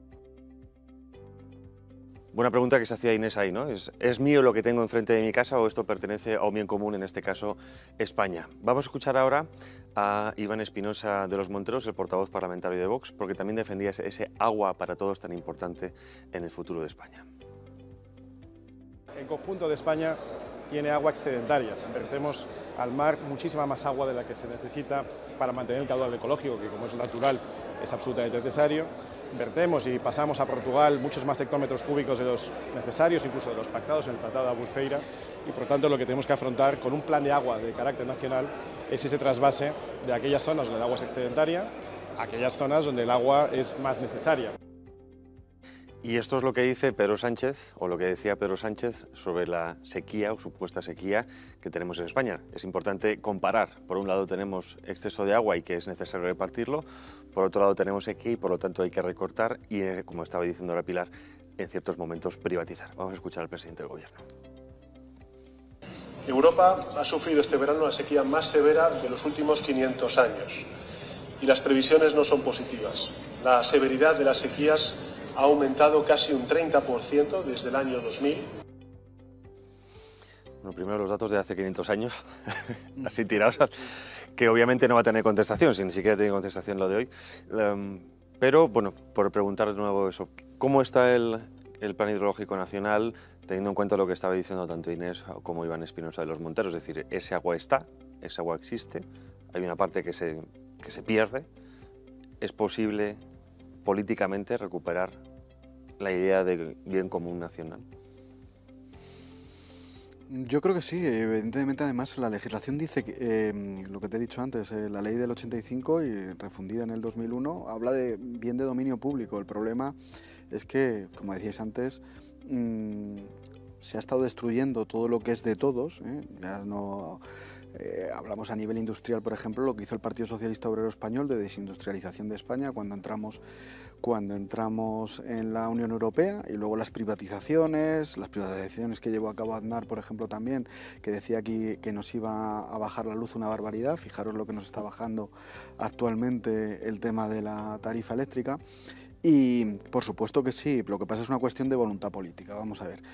Buena pregunta que se hacía Inés ahí, ¿no? ¿Es, ¿Es mío lo que tengo enfrente de mi casa o esto pertenece a un bien común, en este caso España? Vamos a escuchar ahora a Iván Espinosa de los Monteros, el portavoz parlamentario de Vox, porque también defendía ese, ese agua para todos tan importante en el futuro de España. El conjunto de España tiene agua excedentaria. Vertemos al mar muchísima más agua de la que se necesita para mantener el caudal ecológico, que como es natural es absolutamente necesario. Vertemos y pasamos a Portugal muchos más hectómetros cúbicos de los necesarios, incluso de los pactados en el Tratado de Albufeira, y por tanto lo que tenemos que afrontar con un plan de agua de carácter nacional es ese trasvase de aquellas zonas donde el agua es excedentaria a aquellas zonas donde el agua es más necesaria. Y esto es lo que dice Pedro Sánchez, o lo que decía Pedro Sánchez sobre la sequía o supuesta sequía que tenemos en España. Es importante comparar. Por un lado tenemos exceso de agua y que es necesario repartirlo, por otro lado tenemos sequía y por lo tanto hay que recortar y, como estaba diciendo la Pilar, en ciertos momentos privatizar. Vamos a escuchar al presidente del Gobierno. Europa ha sufrido este verano la sequía más severa de los últimos quinientos años y las previsiones no son positivas. La severidad de las sequías ha aumentado casi un treinta por ciento desde el año dos mil. Bueno, primero los datos de hace quinientos años, así tirados, que obviamente no va a tener contestación, si ni siquiera tiene contestación lo de hoy. Um, pero, bueno, por preguntar de nuevo eso, ¿cómo está el, el Plan Hidrológico Nacional, teniendo en cuenta lo que estaba diciendo tanto Inés como Iván Espinosa de los Monteros? Es decir, ese agua está, ese agua existe, hay una parte que se, que se pierde. ¿Es posible políticamente recuperar la idea de bien común nacional? Yo creo que sí, evidentemente. Además la legislación dice, que, eh, lo que te he dicho antes, eh, la ley del ochenta y cinco y refundida en el dos mil uno habla de bien de dominio público. El problema es que, como decíais antes, mmm, se ha estado destruyendo todo lo que es de todos, ¿eh? Ya no... Eh, hablamos a nivel industrial, por ejemplo, lo que hizo el Partido Socialista Obrero Español de desindustrialización de España cuando entramos, cuando entramos en la Unión Europea, y luego las privatizaciones, las privatizaciones que llevó a cabo Aznar, por ejemplo, también, que decía aquí que nos iba a bajar la luz una barbaridad. Fijaros lo que nos está bajando actualmente el tema de la tarifa eléctrica. Y por supuesto que sí, lo que pasa es una cuestión de voluntad política. Vamos a ver,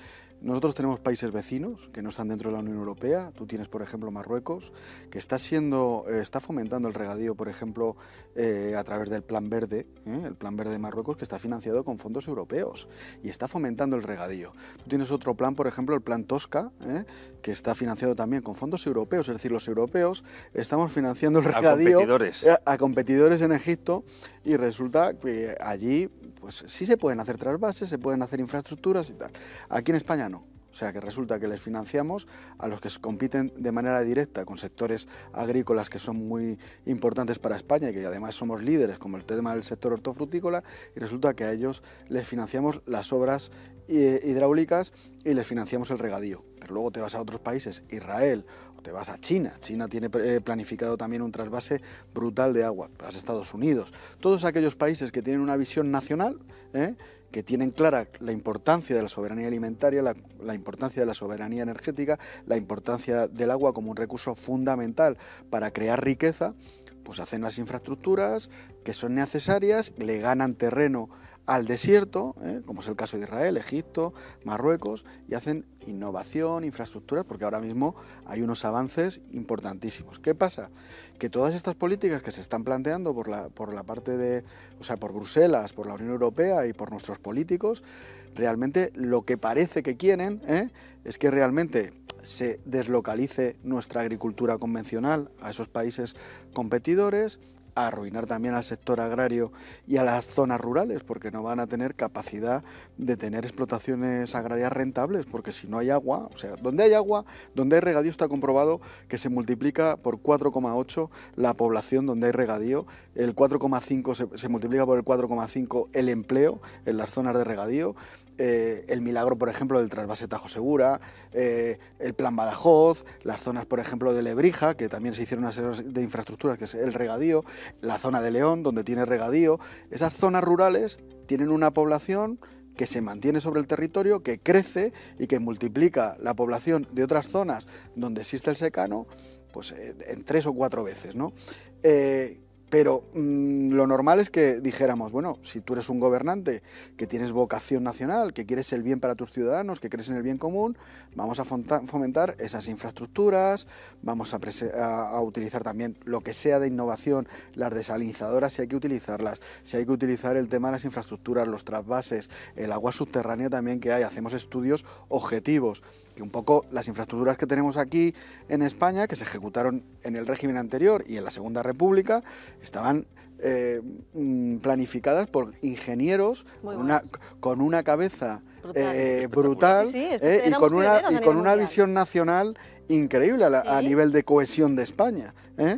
Nosotros tenemos países vecinos que no están dentro de la Unión Europea. Tú tienes, por ejemplo, Marruecos, que está siendo, eh, está fomentando el regadío, por ejemplo, eh, a través del Plan Verde, ¿eh? el Plan Verde de Marruecos, que está financiado con fondos europeos y está fomentando el regadío. Tú tienes otro plan, por ejemplo, el Plan Tosca, ¿eh? que está financiado también con fondos europeos, es decir, los europeos estamos financiando el regadío a competidores, a, a competidores en Egipto, y resulta que allí pues sí se pueden hacer trasvases, se pueden hacer infraestructuras y tal. Aquí en España no. O sea que resulta que les financiamos a los que compiten de manera directa con sectores agrícolas que son muy importantes para España y que además somos líderes, como el tema del sector hortofrutícola, y resulta que a ellos les financiamos las obras hidráulicas y les financiamos el regadío. Pero luego te vas a otros países, Israel, o te vas a China. China tiene planificado también un trasvase brutal de agua, vas a Estados Unidos. Todos aquellos países que tienen una visión nacional, ¿eh? que tienen clara la importancia de la soberanía alimentaria, la, la importancia de la soberanía energética, la importancia del agua como un recurso fundamental para crear riqueza, pues hacen las infraestructuras que son necesarias, le ganan terreno al desierto, ¿eh? como es el caso de Israel, Egipto, Marruecos, y hacen innovación, infraestructuras, porque ahora mismo hay unos avances importantísimos. ¿Qué pasa? Que todas estas políticas que se están planteando por la, por la parte de, o sea, por Bruselas, por la Unión Europea y por nuestros políticos, realmente lo que parece que quieren ¿eh? es que realmente se deslocalice nuestra agricultura convencional a esos países competidores, a arruinar también al sector agrario y a las zonas rurales, porque no van a tener capacidad de tener explotaciones agrarias rentables, porque si no hay agua, o sea, donde hay agua, donde hay regadío, está comprobado que se multiplica por cuatro coma ocho la población donde hay regadío, el cuatro coma cinco se, se multiplica por el cuatro coma cinco el empleo en las zonas de regadío. Eh, el milagro, por ejemplo, del trasvase Tajo Segura, eh, el Plan Badajoz, las zonas, por ejemplo, de Lebrija, que también se hicieron una serie de infraestructuras, que es el regadío, la zona de León, donde tiene regadío. Esas zonas rurales tienen una población que se mantiene sobre el territorio, que crece y que multiplica la población de otras zonas donde existe el secano, pues eh, en tres o cuatro veces, ¿no? Eh, Pero mmm, lo normal es que dijéramos, bueno, si tú eres un gobernante que tienes vocación nacional, que quieres el bien para tus ciudadanos, que crees en el bien común, vamos a fomentar esas infraestructuras, vamos a, a, a utilizar también lo que sea de innovación, las desalinizadoras si hay que utilizarlas, si hay que utilizar el tema de las infraestructuras, los trasvases, el agua subterránea también que hay, hacemos estudios objetivos, que un poco las infraestructuras que tenemos aquí en España, que se ejecutaron en el régimen anterior y en la Segunda República, estaban eh, planificadas por ingenieros con una, con una cabeza brutal, eh, brutal sí, sí, es que eh, y con una, y con una visión nacional increíble a, la, ¿sí? a nivel de cohesión de España. ¿eh?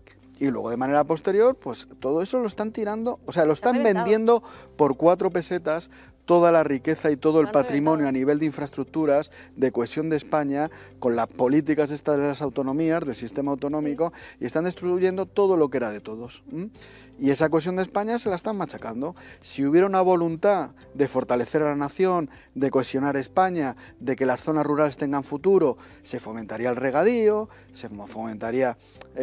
Y luego de manera posterior, pues todo eso lo están tirando, o sea, lo están vendiendo por cuatro pesetas, toda la riqueza y todo el patrimonio a nivel de infraestructuras, de cohesión de España, con las políticas estas de las autonomías, del sistema autonómico, y están destruyendo todo lo que era de todos. ¿m? Y esa cohesión de España se la están machacando. Si hubiera una voluntad de fortalecer a la nación, de cohesionar España, de que las zonas rurales tengan futuro, se fomentaría el regadío, se fomentaría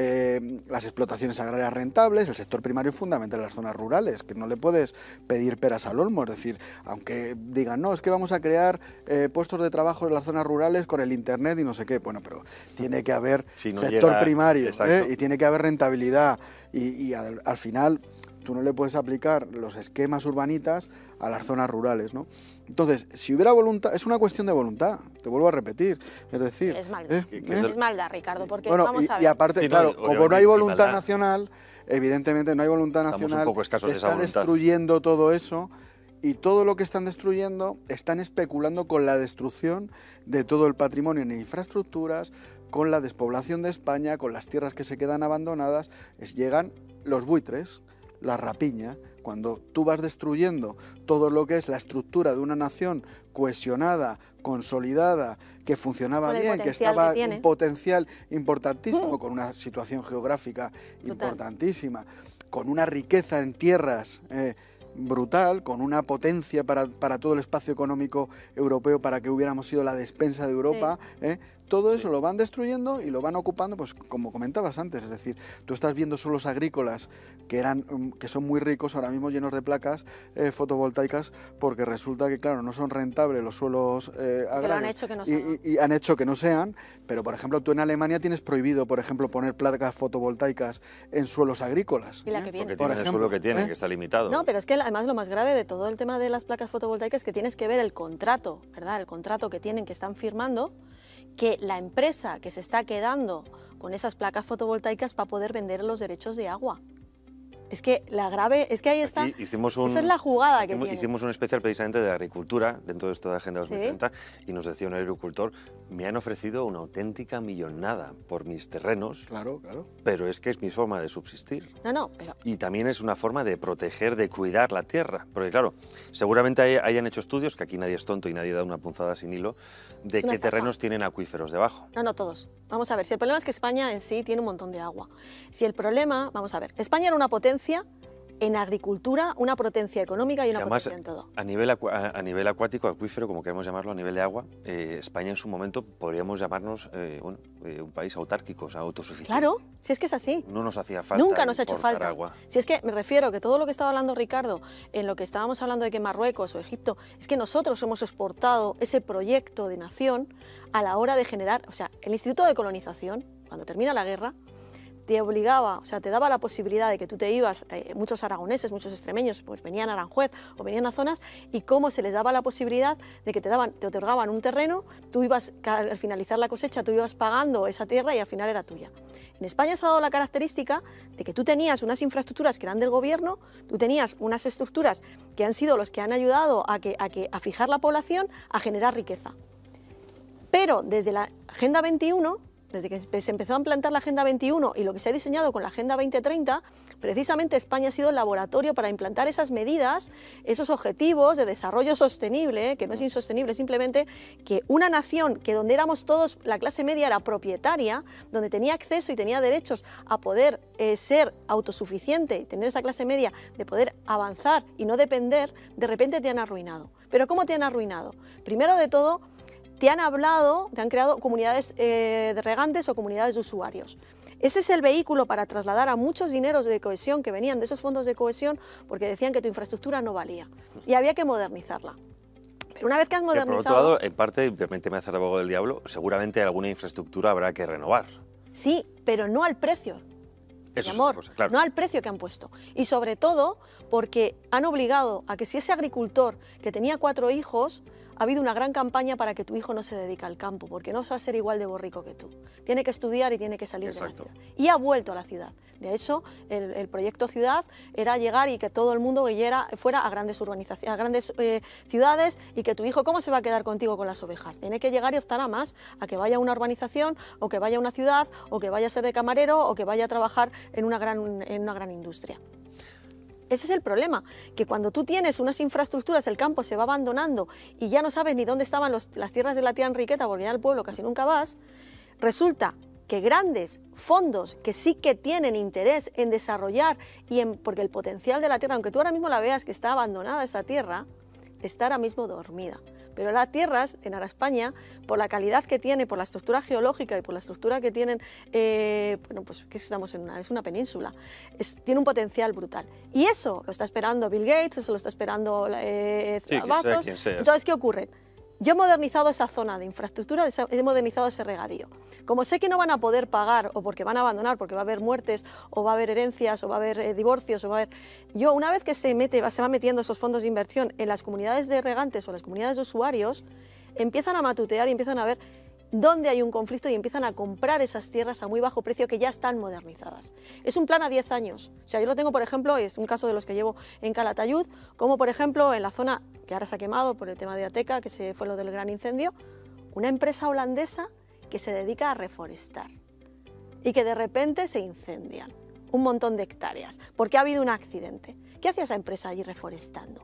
eh, las explotaciones agrarias rentables, el sector primario es fundamental en las zonas rurales, que no le puedes pedir peras al olmo, es decir, aunque digan, no, es que vamos a crear eh, puestos de trabajo en las zonas rurales con el internet y no sé qué, bueno, pero tiene que haber si no sector llega, primario ¿eh? y tiene que haber rentabilidad y, y al, al final tú no le puedes aplicar los esquemas urbanitas a las zonas rurales, ¿no? Entonces, si hubiera voluntad, es una cuestión de voluntad, te vuelvo a repetir, es decir... Es maldad, ¿eh? es maldad, Ricardo, porque bueno, vamos y, a ver... y aparte, sí, claro, no, como no hay voluntad nacional, evidentemente no hay voluntad nacional, un poco escasos se está de esa destruyendo todo eso. Y todo lo que están destruyendo, están especulando con la destrucción de todo el patrimonio en infraestructuras, con la despoblación de España, con las tierras que se quedan abandonadas. Es, llegan los buitres, la rapiña. Cuando tú vas destruyendo todo lo que es la estructura de una nación cohesionada, consolidada, que funcionaba bien, que estaba en un potencial importantísimo, uh. con una situación geográfica Total. importantísima, con una riqueza en tierras... Eh, brutal, con una potencia para, para todo el espacio económico europeo, para que hubiéramos sido la despensa de Europa, sí. ¿eh? todo eso lo van destruyendo y lo van ocupando, pues como comentabas antes, es decir, tú estás viendo suelos agrícolas que, eran, que son muy ricos, ahora mismo llenos de placas eh, fotovoltaicas, porque resulta que, claro, no son rentables los suelos eh, agrarios han hecho que no y, sean. y, y han hecho que no sean, pero por ejemplo tú en Alemania tienes prohibido, por ejemplo, poner placas fotovoltaicas en suelos agrícolas. Y la que ¿eh? viene. Porque Por tiene el ejemplo, suelo que tiene, ¿eh? que está limitado. No, pero es que además lo más grave de todo el tema de las placas fotovoltaicas es que tienes que ver el contrato, ¿verdad? El contrato que tienen, que están firmando, que la empresa que se está quedando con esas placas fotovoltaicas va a poder vender los derechos de agua. Es que la grave, es que ahí está, Aquí hicimos un, esa es la jugada que hicimos, tiene. hicimos un especial precisamente de agricultura dentro de esto de Agenda dos mil treinta, ¿Sí? Y nos decía un agricultor, me han ofrecido una auténtica millonada por mis terrenos, Claro, claro. pero es que es mi forma de subsistir. No, no, pero Y también es una forma de proteger, de cuidar la tierra. Porque claro, seguramente hay- hayan hecho estudios, que aquí nadie es tonto y nadie da una punzada sin hilo, de Es una qué estafa. terrenos tienen acuíferos debajo. no, no todos. Vamos a ver, si el problema es que España en sí tiene un montón de agua. Si el problema, vamos a ver, España era una potencia en agricultura, una potencia económica y una Que además, potencia en todo. a nivel, acu- a, a nivel acuático, acuífero, como queremos llamarlo, a nivel de agua, eh, España en su momento podríamos llamarnos eh, bueno, eh, un país autárquico, o sea, autosuficiente. Claro, si es que es así. No nos hacía falta Nunca nos ha hecho importar falta. agua. Si es que me refiero que todo lo que estaba hablando Ricardo, en lo que estábamos hablando de que Marruecos o Egipto, es que nosotros hemos exportado ese proyecto de nación a la hora de generar, o sea, el Instituto de Colonización, cuando termina la guerra, te obligaba, o sea, te daba la posibilidad de que tú te ibas, eh, muchos aragoneses, muchos extremeños, pues venían a Aranjuez o venían a zonas, y cómo se les daba la posibilidad de que te daban, te otorgaban un terreno, tú ibas, al finalizar la cosecha, tú ibas pagando esa tierra y al final era tuya. En España se ha dado la característica de que tú tenías unas infraestructuras que eran del gobierno, tú tenías unas estructuras que han sido los que han ayudado a, que, a, que, a fijar la población, a generar riqueza. Pero desde la Agenda veintiuno, desde que se empezó a implantar la Agenda veintiuno y lo que se ha diseñado con la Agenda veinte treinta, precisamente España ha sido el laboratorio para implantar esas medidas, esos objetivos de desarrollo sostenible, que no es insostenible, simplemente que una nación que donde éramos todos, la clase media era propietaria, donde tenía acceso y tenía derechos a poder eh, ser autosuficiente y tener esa clase media de poder avanzar y no depender, de repente te han arruinado. ¿Pero cómo te han arruinado? Primero de todo, te han hablado, te han creado comunidades eh, de regantes o comunidades de usuarios. Ese es el vehículo para trasladar a muchos dineros de cohesión que venían de esos fondos de cohesión porque decían que tu infraestructura no valía y había que modernizarla. Pero una vez que has Que modernizado... por otro lado, en parte, permíteme hacer abogado del diablo, seguramente alguna infraestructura habrá que renovar. Sí, pero no al precio. Eso Mi es amor, otra cosa, claro. no al precio que han puesto. Y sobre todo porque han obligado a que si ese agricultor que tenía cuatro hijos, ha habido una gran campaña para que tu hijo no se dedique al campo, porque no va a ser igual de borrico que tú. Tiene que estudiar y tiene que salir Exacto. de la ciudad. Y ha vuelto a la ciudad. De hecho, el, el proyecto Ciudad era llegar y que todo el mundo yera, fuera a grandes urbanizaciones, a grandes eh, ciudades, y que tu hijo, ¿cómo se va a quedar contigo con las ovejas? Tiene que llegar y optar a más, a que vaya a una urbanización, o que vaya a una ciudad, o que vaya a ser de camarero, o que vaya a trabajar en una gran, en una gran industria. Ese es el problema, que cuando tú tienes unas infraestructuras, el campo se va abandonando y ya no sabes ni dónde estaban los, las tierras de la tía Enriqueta, porque ya al pueblo casi nunca vas, resulta que grandes fondos que sí que tienen interés en desarrollar, y en, porque el potencial de la tierra, aunque tú ahora mismo la veas que está abandonada esa tierra, está ahora mismo dormida. Pero las tierras en Ara España, por la calidad que tiene, por la estructura geológica y por la estructura que tienen, eh, bueno, pues que estamos en una, es una península, es, tiene un potencial brutal. Y eso lo está esperando Bill Gates, eso lo está esperando eh, Sí, quien sea, Bazos. quien sea. Entonces, ¿qué ocurre? Yo he modernizado esa zona de infraestructura, he modernizado ese regadío. Como sé que no van a poder pagar, o porque van a abandonar, porque va a haber muertes, o va a haber herencias, o va a haber eh, divorcios, o va a haber... Yo, una vez que se, mete, se van metiendo esos fondos de inversión en las comunidades de regantes o las comunidades de usuarios, empiezan a matutear y empiezan a ver dónde hay un conflicto y empiezan a comprar esas tierras a muy bajo precio que ya están modernizadas. Es un plan a diez años. O sea, yo lo tengo, por ejemplo, es un caso de los que llevo en Calatayud, como por ejemplo en la zona que ahora se ha quemado por el tema de Ateca, que se fue lo del gran incendio, una empresa holandesa que se dedica a reforestar y que de repente se incendian un montón de hectáreas porque ha habido un accidente. ¿Qué hace esa empresa allí reforestando?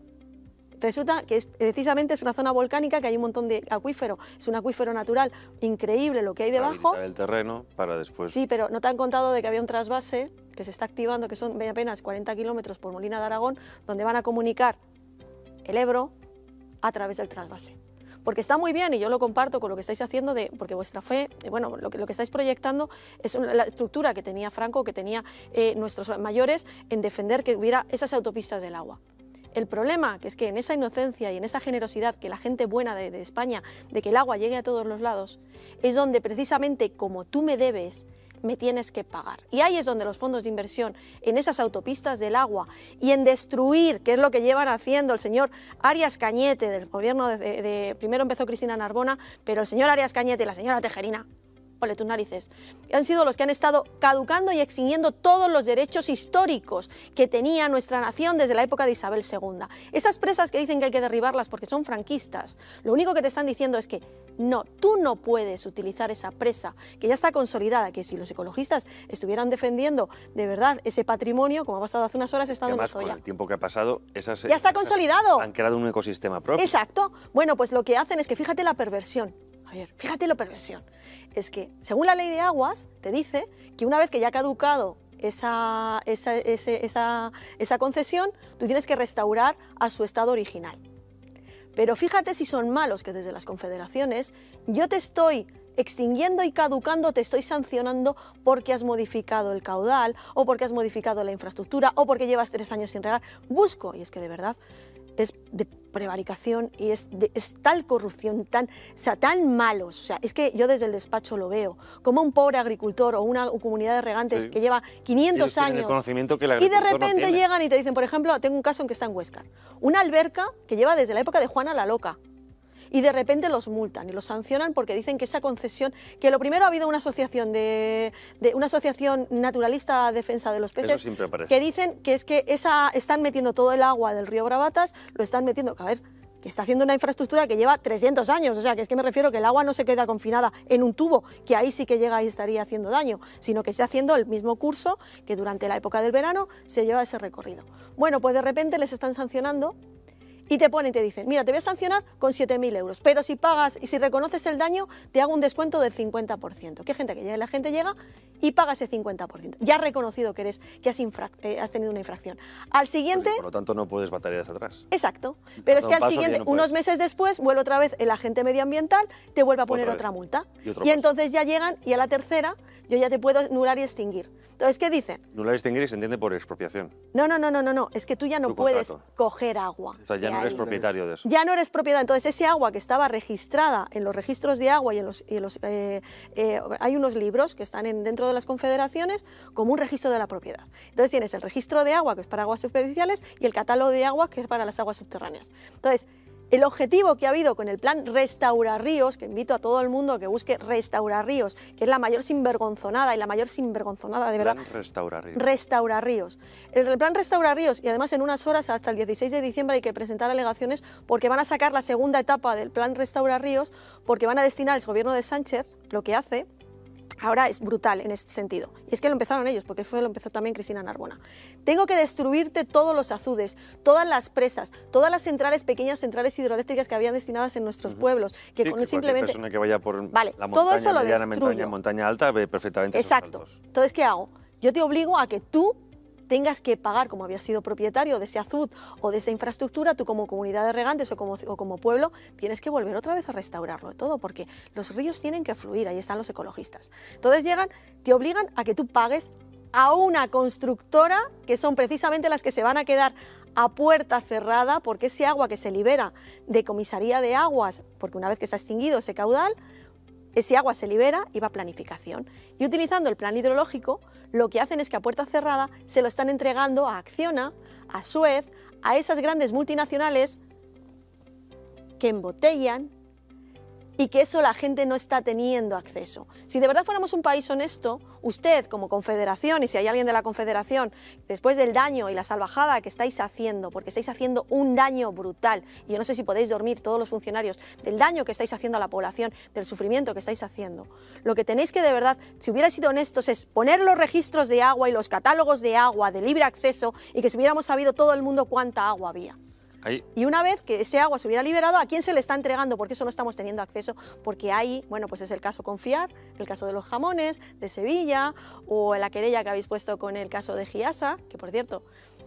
Resulta que es, precisamente es una zona volcánica, que hay un montón de acuífero, es un acuífero natural increíble lo que hay debajo. Habilitar el terreno para después... Sí, pero no te han contado de que había un trasvase que se está activando, que son apenas cuarenta kilómetros por Molina de Aragón, donde van a comunicar el Ebro a través del trasvase. porque está muy bien y yo lo comparto con lo que estáis haciendo, de, porque vuestra fe, eh, bueno, lo que, lo que estáis proyectando es una, la estructura que tenía Franco, que tenía eh, nuestros mayores en defender que hubiera esas autopistas del agua. El problema que es que en esa inocencia y en esa generosidad que la gente buena de, de España, de que el agua llegue a todos los lados, es donde precisamente como tú me debes, me tienes que pagar. Y ahí es donde los fondos de inversión en esas autopistas del agua y en destruir, que es lo que llevan haciendo el señor Arias Cañete del gobierno de, de, de primero empezó Cristina Narbona, pero el señor Arias Cañete y la señora Tejerina, ole tus narices, han sido los que han estado caducando y extinguiendo todos los derechos históricos que tenía nuestra nación desde la época de Isabel segunda. Esas presas que dicen que hay que derribarlas porque son franquistas, lo único que te están diciendo es que no, tú no puedes utilizar esa presa que ya está consolidada, que si los ecologistas estuvieran defendiendo de verdad ese patrimonio, como ha pasado hace unas horas, estando en Además, con el tiempo que ha pasado, esas ya está consolidado. Han creado un ecosistema propio. Exacto. Bueno, pues lo que hacen es que fíjate la perversión. A ver, fíjate la perversión. Es que, según la ley de aguas, te dice que una vez que ya ha caducado esa, esa, ese, esa, esa concesión, tú tienes que restaurar a su estado original. Pero fíjate si son malos, que desde las confederaciones yo te estoy extinguiendo y caducando, te estoy sancionando porque has modificado el caudal, o porque has modificado la infraestructura, o porque llevas tres años sin regar. Busco, y es que de verdad es de prevaricación y es, de, es tal corrupción, tan, o sea, tan malos. O sea, es que yo desde el despacho lo veo, como un pobre agricultor o una comunidad de regantes sí. que lleva quinientos años el conocimiento que el y de repente no llegan y te dicen, por ejemplo, tengo un caso en que está en Huéscar, una alberca que lleva desde la época de Juana la Loca, y de repente los multan y los sancionan porque dicen que esa concesión, que lo primero ha habido una asociación de, de una asociación naturalista defensa de los peces que dicen que es que esa están metiendo todo el agua del río Bravatas, lo están metiendo, a ver, que está haciendo una infraestructura que lleva trescientos años, o sea, que es que me refiero que el agua no se queda confinada en un tubo, que ahí sí que llega y estaría haciendo daño, sino que está haciendo el mismo curso que durante la época del verano se lleva ese recorrido. Bueno, pues de repente les están sancionando y te ponen y te dicen, mira, te voy a sancionar con siete mil euros, pero si pagas y si reconoces el daño, te hago un descuento del cincuenta por ciento. ¿Qué gente que llega? La gente llega y paga ese cincuenta por ciento. Ya has reconocido que, eres, que has, eh, has tenido una infracción. Al siguiente... Por lo tanto, no puedes batallar hacia atrás. Exacto. Pero es que al siguiente, que no unos meses después, vuelve otra vez el agente medioambiental, te vuelve a poner otra, otra multa. Y, y entonces ya llegan y a la tercera, yo ya te puedo anular y extinguir. Entonces, ¿qué dicen? Anular y extinguir y se entiende por expropiación. No, no, no, no, no, no. Es que tú ya no puedes contrato. coger agua. O sea, ya no eres ahí. propietario de eso. Ya no eres propietario. Entonces, ese agua que estaba registrada en los registros de agua y en los... Y en los eh, eh, hay unos libros que están en, dentro de las confederaciones como un registro de la propiedad. Entonces, tienes el registro de agua, que es para aguas superficiales, y el catálogo de agua, que es para las aguas subterráneas. Entonces, el objetivo que ha habido con el plan Restaurar Ríos, que invito a todo el mundo a que busque Restaurar Ríos, que es la mayor sinvergonzonada y la mayor sinvergonzonada de verdad. Plan Restaurar Ríos. Restaurar Ríos. El, el plan Restaurar Ríos, y además en unas horas, hasta el dieciséis de diciembre, hay que presentar alegaciones porque van a sacar la segunda etapa del plan Restaurar Ríos, porque van a destinar el gobierno de Sánchez, lo que hace... Ahora es brutal en este sentido. Y es que lo empezaron ellos, porque fue lo empezó también Cristina Narbona. Tengo que destruirte todos los azudes, todas las presas, todas las centrales, pequeñas centrales hidroeléctricas que habían destinadas en nuestros uh-huh. pueblos. Que sí, con que simplemente... persona que vaya por vale, la todo montaña, eso lo mediana, destruyo. montaña, montaña alta, ve perfectamente Exacto. esos saltos. Entonces, ¿qué hago? Yo te obligo a que tú tengas que pagar, como habías sido propietario de ese azud o de esa infraestructura, tú como comunidad de regantes o como, o como pueblo, tienes que volver otra vez a restaurarlo todo, porque los ríos tienen que fluir, ahí están los ecologistas. Entonces llegan, te obligan a que tú pagues a una constructora, que son precisamente las que se van a quedar a puerta cerrada, porque ese agua que se libera de comisaría de aguas, porque una vez que se ha extinguido ese caudal, ese agua se libera y va a planificación. Y utilizando el plan hidrológico, lo que hacen es que a puerta cerrada se lo están entregando a Acciona, a Suez, a esas grandes multinacionales que embotellan y que eso la gente no está teniendo acceso. Si de verdad fuéramos un país honesto, usted como confederación, y si hay alguien de la confederación, después del daño y la salvajada que estáis haciendo, porque estáis haciendo un daño brutal, y yo no sé si podéis dormir todos los funcionarios, del daño que estáis haciendo a la población, del sufrimiento que estáis haciendo, lo que tenéis que de verdad, si hubierais sido honestos, es poner los registros de agua y los catálogos de agua de libre acceso, y que si hubiéramos sabido todo el mundo cuánta agua había. Ahí. Y una vez que ese agua se hubiera liberado, ¿a quién se le está entregando? Porque eso no estamos teniendo acceso, porque ahí, bueno, pues es el caso Confiar, el caso de los jamones, de Sevilla, o la querella que habéis puesto con el caso de Giasa, que por cierto,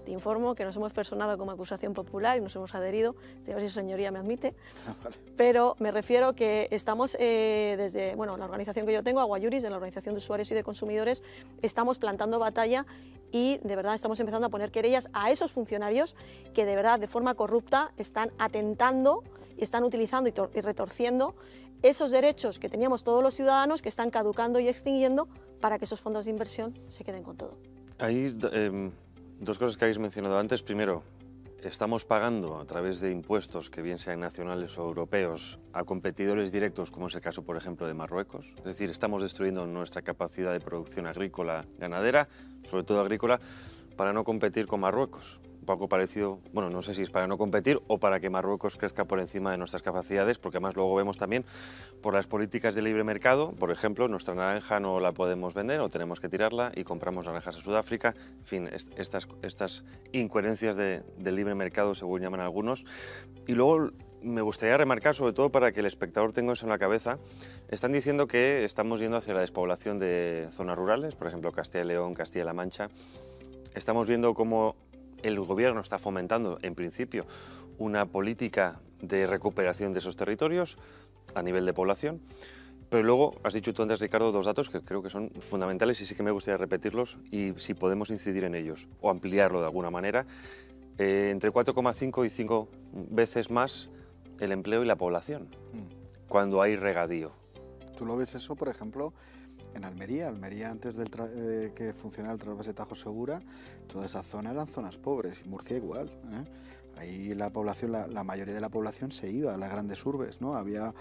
te informo que nos hemos personado como acusación popular y nos hemos adherido, a ver si su señoría me admite, vale. Pero me refiero que estamos eh, desde bueno, la organización que yo tengo, Aguayuris, de la Organización de Usuarios y de Consumidores, estamos plantando batalla y de verdad estamos empezando a poner querellas a esos funcionarios que de verdad de forma corrupta están atentando y están utilizando y, y retorciendo esos derechos que teníamos todos los ciudadanos que están caducando y extinguiendo para que esos fondos de inversión se queden con todo. Hay eh, dos cosas que habéis mencionado antes. Primero, estamos pagando a través de impuestos, que bien sean nacionales o europeos, a competidores directos, como es el caso, por ejemplo, de Marruecos. Es decir, estamos destruyendo nuestra capacidad de producción agrícola, ganadera, sobre todo agrícola, para no competir con Marruecos. Un poco parecido, bueno, no sé si es para no competir o para que Marruecos crezca por encima de nuestras capacidades, porque además luego vemos también por las políticas de libre mercado, por ejemplo, nuestra naranja no la podemos vender o tenemos que tirarla y compramos naranjas a Sudáfrica, en fin, est estas, estas incoherencias de, del libre mercado, según llaman algunos. Y luego me gustaría remarcar, sobre todo para que el espectador tenga eso en la cabeza, están diciendo que estamos yendo hacia la despoblación de zonas rurales, por ejemplo, Castilla y León, Castilla-La Mancha. Estamos viendo cómo el gobierno está fomentando, en principio, una política de recuperación de esos territorios a nivel de población, pero luego has dicho tú antes, Ricardo, dos datos que creo que son fundamentales y sí que me gustaría repetirlos y si podemos incidir en ellos o ampliarlo de alguna manera. Eh, entre cuatro coma cinco y cinco veces más el empleo y la población mm. cuando hay regadío. ¿Tú lo ves eso, por ejemplo, en Almería? Almería, antes de eh, que funcionara el trasvase Tajo Segura, toda esa zona eran zonas pobres, y Murcia igual, ¿eh? Ahí la población, la, la mayoría de la población se iba a las grandes urbes, ¿no? Había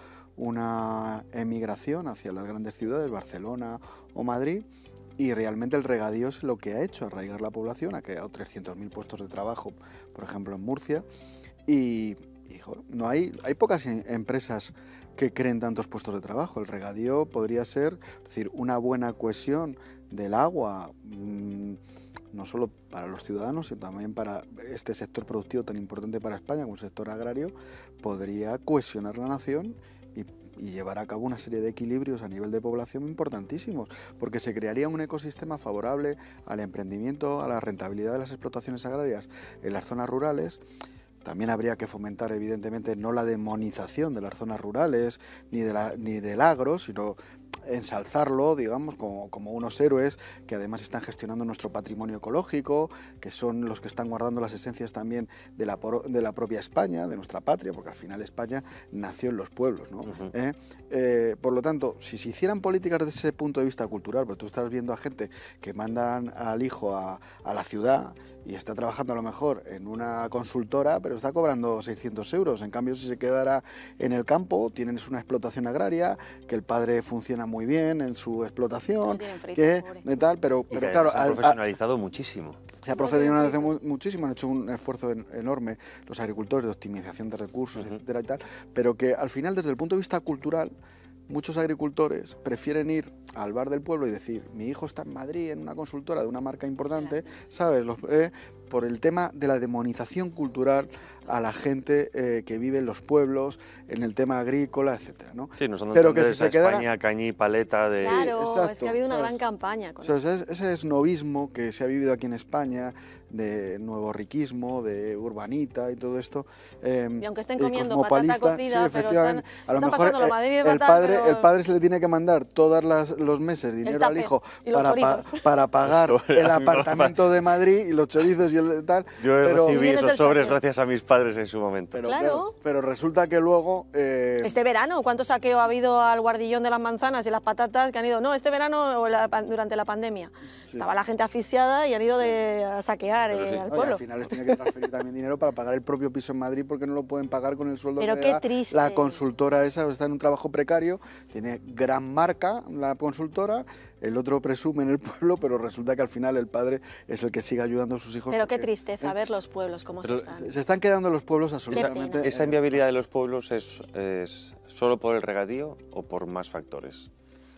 una emigración hacia las grandes ciudades, Barcelona o Madrid, y realmente el regadío es lo que ha hecho arraigar la población, ha creado trescientos mil puestos de trabajo, por ejemplo, en Murcia, y... Hijo, no hay, hay pocas empresas que creen tantos puestos de trabajo. El regadío podría ser, es decir, una buena cohesión del agua, mmm, no solo para los ciudadanos, sino también para este sector productivo tan importante para España como el sector agrario, podría cohesionar la nación y, y llevar a cabo una serie de equilibrios a nivel de población importantísimos, porque se crearía un ecosistema favorable al emprendimiento, a la rentabilidad de las explotaciones agrarias en las zonas rurales. También habría que fomentar, evidentemente, no la demonización de las zonas rurales ni, de la, ni del agro, sino ensalzarlo, digamos, como, como unos héroes que además están gestionando nuestro patrimonio ecológico, que son los que están guardando las esencias también de la, de la propia España, de nuestra patria, porque al final España nació en los pueblos, ¿no? Uh-huh. ¿Eh? Eh, por lo tanto, si se hicieran políticas desde ese punto de vista cultural, porque tú estás viendo a gente que mandan al hijo a, a la ciudad y está trabajando a lo mejor en una consultora, pero está cobrando seiscientos euros. En cambio, si se quedara en el campo, tienes una explotación agraria, que el padre funciona muy bien en su explotación, que de tal, pero, pero que claro... se ha al, profesionalizado al, muchísimo. Se ha profesionalizado muchísimo, han hecho un esfuerzo en, enorme los agricultores de optimización de recursos, uh-huh. etcétera y tal, pero que al final, desde el punto de vista cultural, muchos agricultores prefieren ir al bar del pueblo y decir, mi hijo está en Madrid en una consultora de una marca importante, ¿sabes? Los, eh, por el tema de la demonización cultural a la gente eh, que vive en los pueblos, en el tema agrícola, etcétera, ¿no? Sí, nos han Pero que si se quedara... España, cañí, paleta de... Claro, sí, exacto, es que ha habido una ¿sabes? gran campaña con o sea, eso. Ese, ese esnovismo que se ha vivido aquí en España, de nuevo riquismo, de urbanita y todo esto. Eh, y aunque estén comiendo patata cocida, sí, pero están, a lo están mejor pasando la Madrid de el, patata, padre, pero... el padre se le tiene que mandar todos los meses dinero al hijo para, pa, para pagar el apartamento de Madrid y los chorizos y el tal. Yo he pero, recibido esos sobres gracias a mis padres en su momento. Pero, claro. Pero, pero resulta que luego... Eh... Este verano, ¿cuánto saqueo ha habido al guardillón de las manzanas y las patatas que han ido? No, este verano o la, durante la pandemia. Sí. Estaba la gente asfixiada y han ido de, a saquear eh, sí. al pueblo. Oye, al final les tiene que transferir también dinero para pagar el propio piso en Madrid porque no lo pueden pagar con el sueldo pero que qué da triste. La consultora esa está en un trabajo precario, tiene gran marca la consultora, el otro presume en el pueblo, pero resulta que al final el padre es el que sigue ayudando a sus hijos. Pero porque, qué tristeza ¿eh? ver los pueblos cómo pero se están. Se están quedando los pueblos absolutamente... ¿Esa inviabilidad de los pueblos es, es solo por el regadío o por más factores?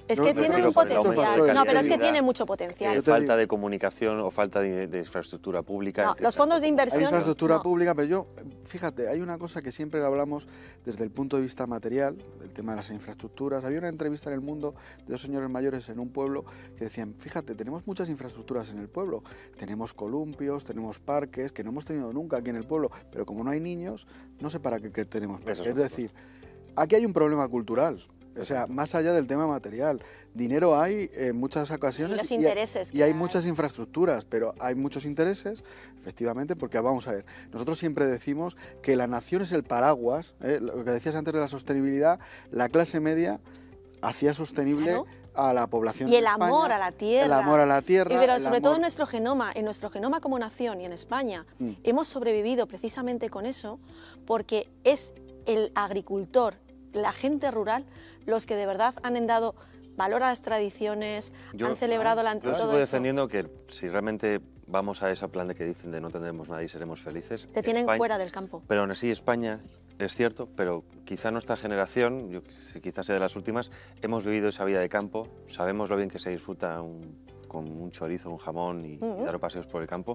Es Yo- que yo tienen creo un que por el aumento de potencial. No, pero es que calidad, tiene mucho eh, potencial. falta de comunicación o falta de, de infraestructura pública. No, etcétera. los fondos de Hay inversión. infraestructura no. pública, pero yo, fíjate, hay una cosa que siempre hablamos desde el punto de vista material, el tema de las infraestructuras. Había una entrevista en El Mundo de dos señores mayores en un pueblo que decían, fíjate, tenemos muchas infraestructuras en el pueblo, tenemos columpios, tenemos parques, que no hemos tenido nunca aquí en el pueblo, pero como no hay niños, no sé para qué, qué tenemos parques. Eso es Es otra decir, aquí hay un problema cultural. O sea, más allá del tema material, dinero hay en muchas ocasiones Y los hay- intereses y que hay hay. muchas infraestructuras, pero hay muchos intereses, efectivamente, porque vamos a ver, nosotros siempre decimos que la nación es el paraguas, ¿eh? Lo que decías antes de la sostenibilidad, la clase media hacía sostenible Claro. a la población Y el de España, amor a la tierra. el amor a la tierra, Y pero el sobre todo amor- en nuestro genoma, en nuestro genoma como nación y en España, Mm. hemos sobrevivido precisamente con eso, porque es el agricultor, la gente rural, los que de verdad han dado valor a las tradiciones, Yo- han celebrado la Yo todo sigo eso. defendiendo que si realmente vamos a ese plan de que dicen de no tendremos nada y seremos felices. Te tienen España- fuera del campo. Pero aún así España, es cierto, pero quizá nuestra generación, yo quizás sea de las últimas, hemos vivido esa vida de campo, sabemos lo bien que se disfruta un- con un chorizo, un jamón y, y dar paseos por el campo.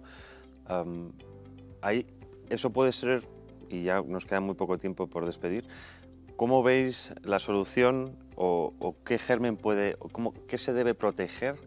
Am, ahí, eso puede ser, y ya nos queda muy poco tiempo por despedir, ¿cómo veis la solución o, o qué germen puede, o cómo, qué se debe proteger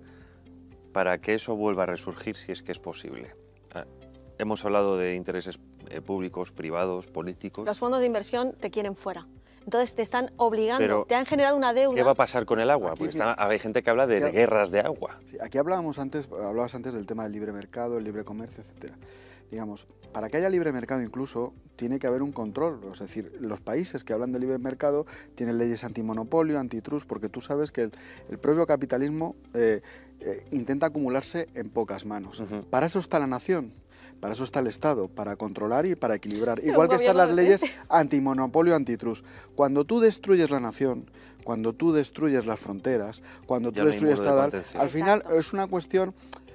para que eso vuelva a resurgir si es que es posible? Ah, hemos hablado de intereses eh, públicos, privados, políticos. Los fondos de inversión te quieren fuera. Entonces te están obligando, Pero, te han generado una deuda. ¿Qué va a pasar con el agua? Aquí, Porque está- hay gente que habla de Ya- guerras de agua. Sí, aquí hablábamos antes, hablabas antes del tema del libre mercado, el libre comercio, etcétera. Digamos, para que haya libre mercado incluso tiene que haber un control, es decir, los países que hablan de libre mercado tienen leyes antimonopolio, antitrust, porque tú sabes que el, el propio capitalismo eh, eh, intenta acumularse en pocas manos. Ujú. Para eso está la nación. Para eso está el Estado, para controlar y para equilibrar. Pero Igual un que están las gobierno leyes decente. antimonopolio, antitrust. Cuando tú destruyes la nación, cuando tú destruyes las fronteras, cuando Ya tú no hay destruyes muro de tal, contención. al final Exacto. es una cuestión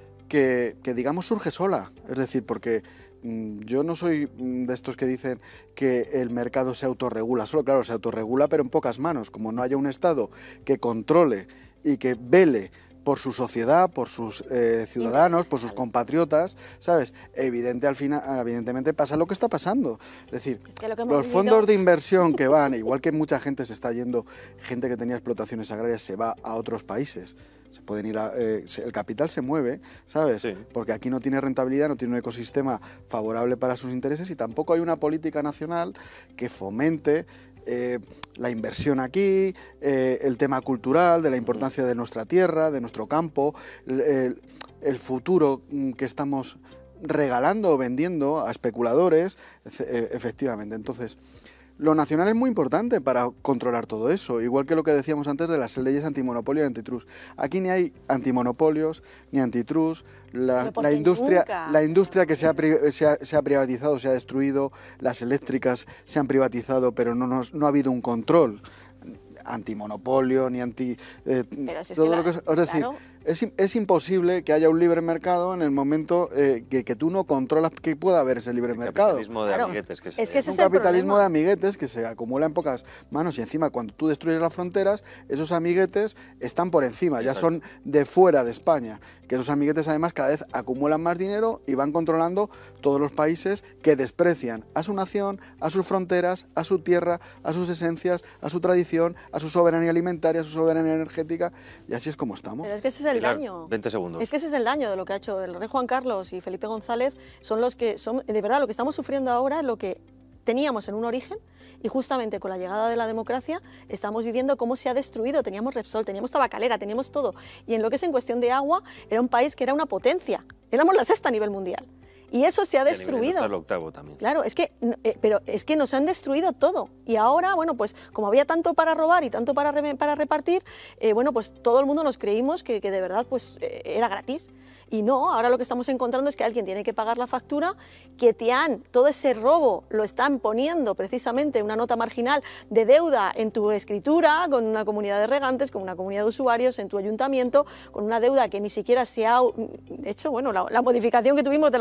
que, que, digamos, surge sola. Es decir, porque mm, yo no soy mm, de estos que dicen que el mercado se autorregula solo. Claro, se autorregula, pero en pocas manos. Como no haya un Estado que controle y que vele por su sociedad, por sus eh, ciudadanos, por sus compatriotas, ¿sabes? Evidente, al final, evidentemente pasa lo que está pasando. Es decir, Es que lo que hemos los vivido- fondos de inversión que van, igual que mucha gente se está yendo, gente que tenía explotaciones agrarias se va a otros países. Se pueden ir a, eh, se- el capital se mueve, ¿sabes? Sí. Porque aquí no tiene rentabilidad, no tiene un ecosistema favorable para sus intereses y tampoco hay una política nacional que fomente eh, la inversión aquí, eh, el tema cultural, de la importancia de nuestra tierra, de nuestro campo, el, el- el futuro mm, que estamos regalando o vendiendo a especuladores, ece- eh, efectivamente. Entonces, lo nacional es muy importante para controlar todo eso, igual que lo que decíamos antes de las leyes antimonopolio y antitrust. Aquí ni hay antimonopolios ni antitrust, la, Pero la porque industria, nunca. la industria que se ha, pri- se, ha, se ha privatizado, se ha destruido, las eléctricas se han privatizado, pero no, nos- no ha habido un control antimonopolio ni anti... eh, Pero si es todo que lo la- que es, es decir, claro. es, im- es imposible que haya un libre mercado en el momento eh, que, que tú no controlas que pueda haber ese libre El mercado. capitalismo de Claro. amiguetes que se Es que ese Un es el capitalismo problema. de amiguetes que se acumula en pocas manos y encima cuando tú destruyes las fronteras, esos amiguetes están por encima, ya son de fuera de España, que esos amiguetes además cada vez acumulan más dinero y van controlando todos los países que desprecian a su nación, a sus fronteras, a su tierra, a sus esencias, a su tradición, a su soberanía alimentaria, a su soberanía energética y así es como estamos. Pero es que ese es el Pilar, daño. veinte segundos. Es que ese es el daño de lo que ha hecho el rey Juan Carlos y Felipe González. Son los que son, de verdad, lo que estamos sufriendo ahora es lo que teníamos en un origen y justamente con la llegada de la democracia estamos viviendo cómo se ha destruido. Teníamos Repsol, teníamos tabacalera, teníamos todo. Y en lo que es en cuestión de agua, era un país que era una potencia. Éramos la sexta a nivel mundial. Y eso se ha Y a nivel destruido. industrial, el octavo también. Claro, es que, eh, pero es que nos han destruido todo. Y ahora, bueno, pues como había tanto para robar y tanto para, re- para repartir, eh, bueno, pues todo el mundo nos creímos que, que de verdad pues, eh, era gratis. Y no, ahora lo que estamos encontrando es que alguien tiene que pagar la factura, que te han, todo ese robo lo están poniendo precisamente una nota marginal de deuda en tu escritura, con una comunidad de regantes, con una comunidad de usuarios, en tu ayuntamiento, con una deuda que ni siquiera se ha... De hecho, bueno, la, la modificación que tuvimos de la Constitución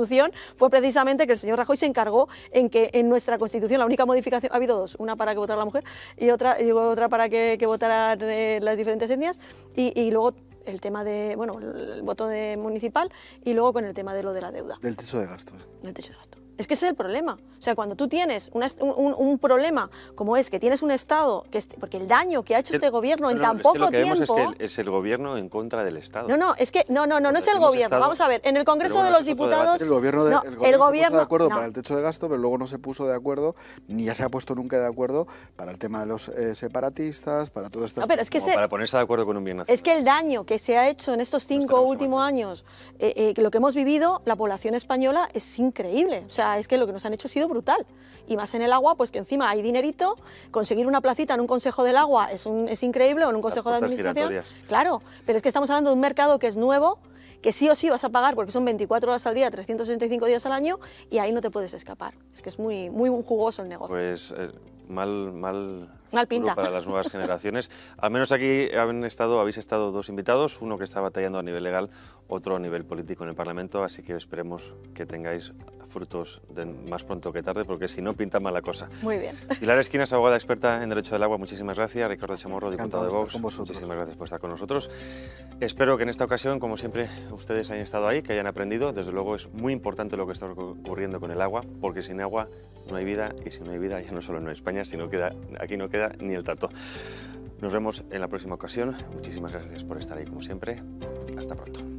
Constitución fue precisamente que el señor Rajoy se encargó en que en nuestra Constitución la única modificación, ha habido dos, una para que votara la mujer y otra, y otra para que, que votaran eh, las diferentes etnias, y, y luego el tema de, bueno, el voto de municipal, y luego con el tema de lo de la deuda. Del techo de gastos. Del techo de gasto. Es que ese es el problema. O sea, cuando tú tienes una, un, un problema como es que tienes un Estado, que es, porque el daño que ha hecho este gobierno en no, tan es poco que lo que tiempo... vemos es que el, es el gobierno en contra del Estado. No, no, es que no, no, no, no es el Hemos gobierno. estado, Vamos a ver, en el Congreso bueno, de los ese es otro Diputados... El gobierno, de, no, el gobierno, el gobierno se puso de acuerdo no. para el techo de gasto, pero luego no se puso de acuerdo, ni ya se ha puesto nunca de acuerdo para el tema de los eh, separatistas, para todo esto. No, pero es que Como ese- para ponerse de acuerdo con un bien nacional. Es que el daño que se ha hecho en estos cinco estaremos últimos avanzando. años, eh, eh, lo que hemos vivido, la población española es increíble. O sea, es que lo que nos han hecho ha sido brutal. Y más en el agua, pues que encima hay dinerito, conseguir una placita en un consejo del agua es, un, es increíble, o en un consejo de puertas administración. giratorias. Claro, pero es que estamos hablando de un mercado que es nuevo, que sí o sí vas a pagar porque son veinticuatro horas al día, trescientos sesenta y cinco días al año, y ahí no te puedes escapar. Es que es muy, muy jugoso el negocio. Pues eh, mal, mal, Mal futuro pinta. para las nuevas generaciones. Al menos aquí han estado, habéis estado dos invitados, uno que está batallando a nivel legal, otro a nivel político en el Parlamento, así que esperemos que tengáis frutos de más pronto que tarde, porque si no pinta mal la cosa. Muy bien. Pilar Esquinas, abogada experta en Derecho del Agua, muchísimas gracias. Ricardo Chamorro, diputado Encantado de de estar Vox, con vosotros. muchísimas gracias por estar con nosotros. Espero que en esta ocasión, como siempre, ustedes hayan estado ahí, que hayan aprendido. Desde luego es muy importante lo que está ocurriendo con el agua, porque sin agua no hay vida, y si no hay vida ya no solo en España, sino queda, aquí no queda ni el tato. Nos vemos en la próxima ocasión. Muchísimas gracias por estar ahí como siempre. Hasta pronto.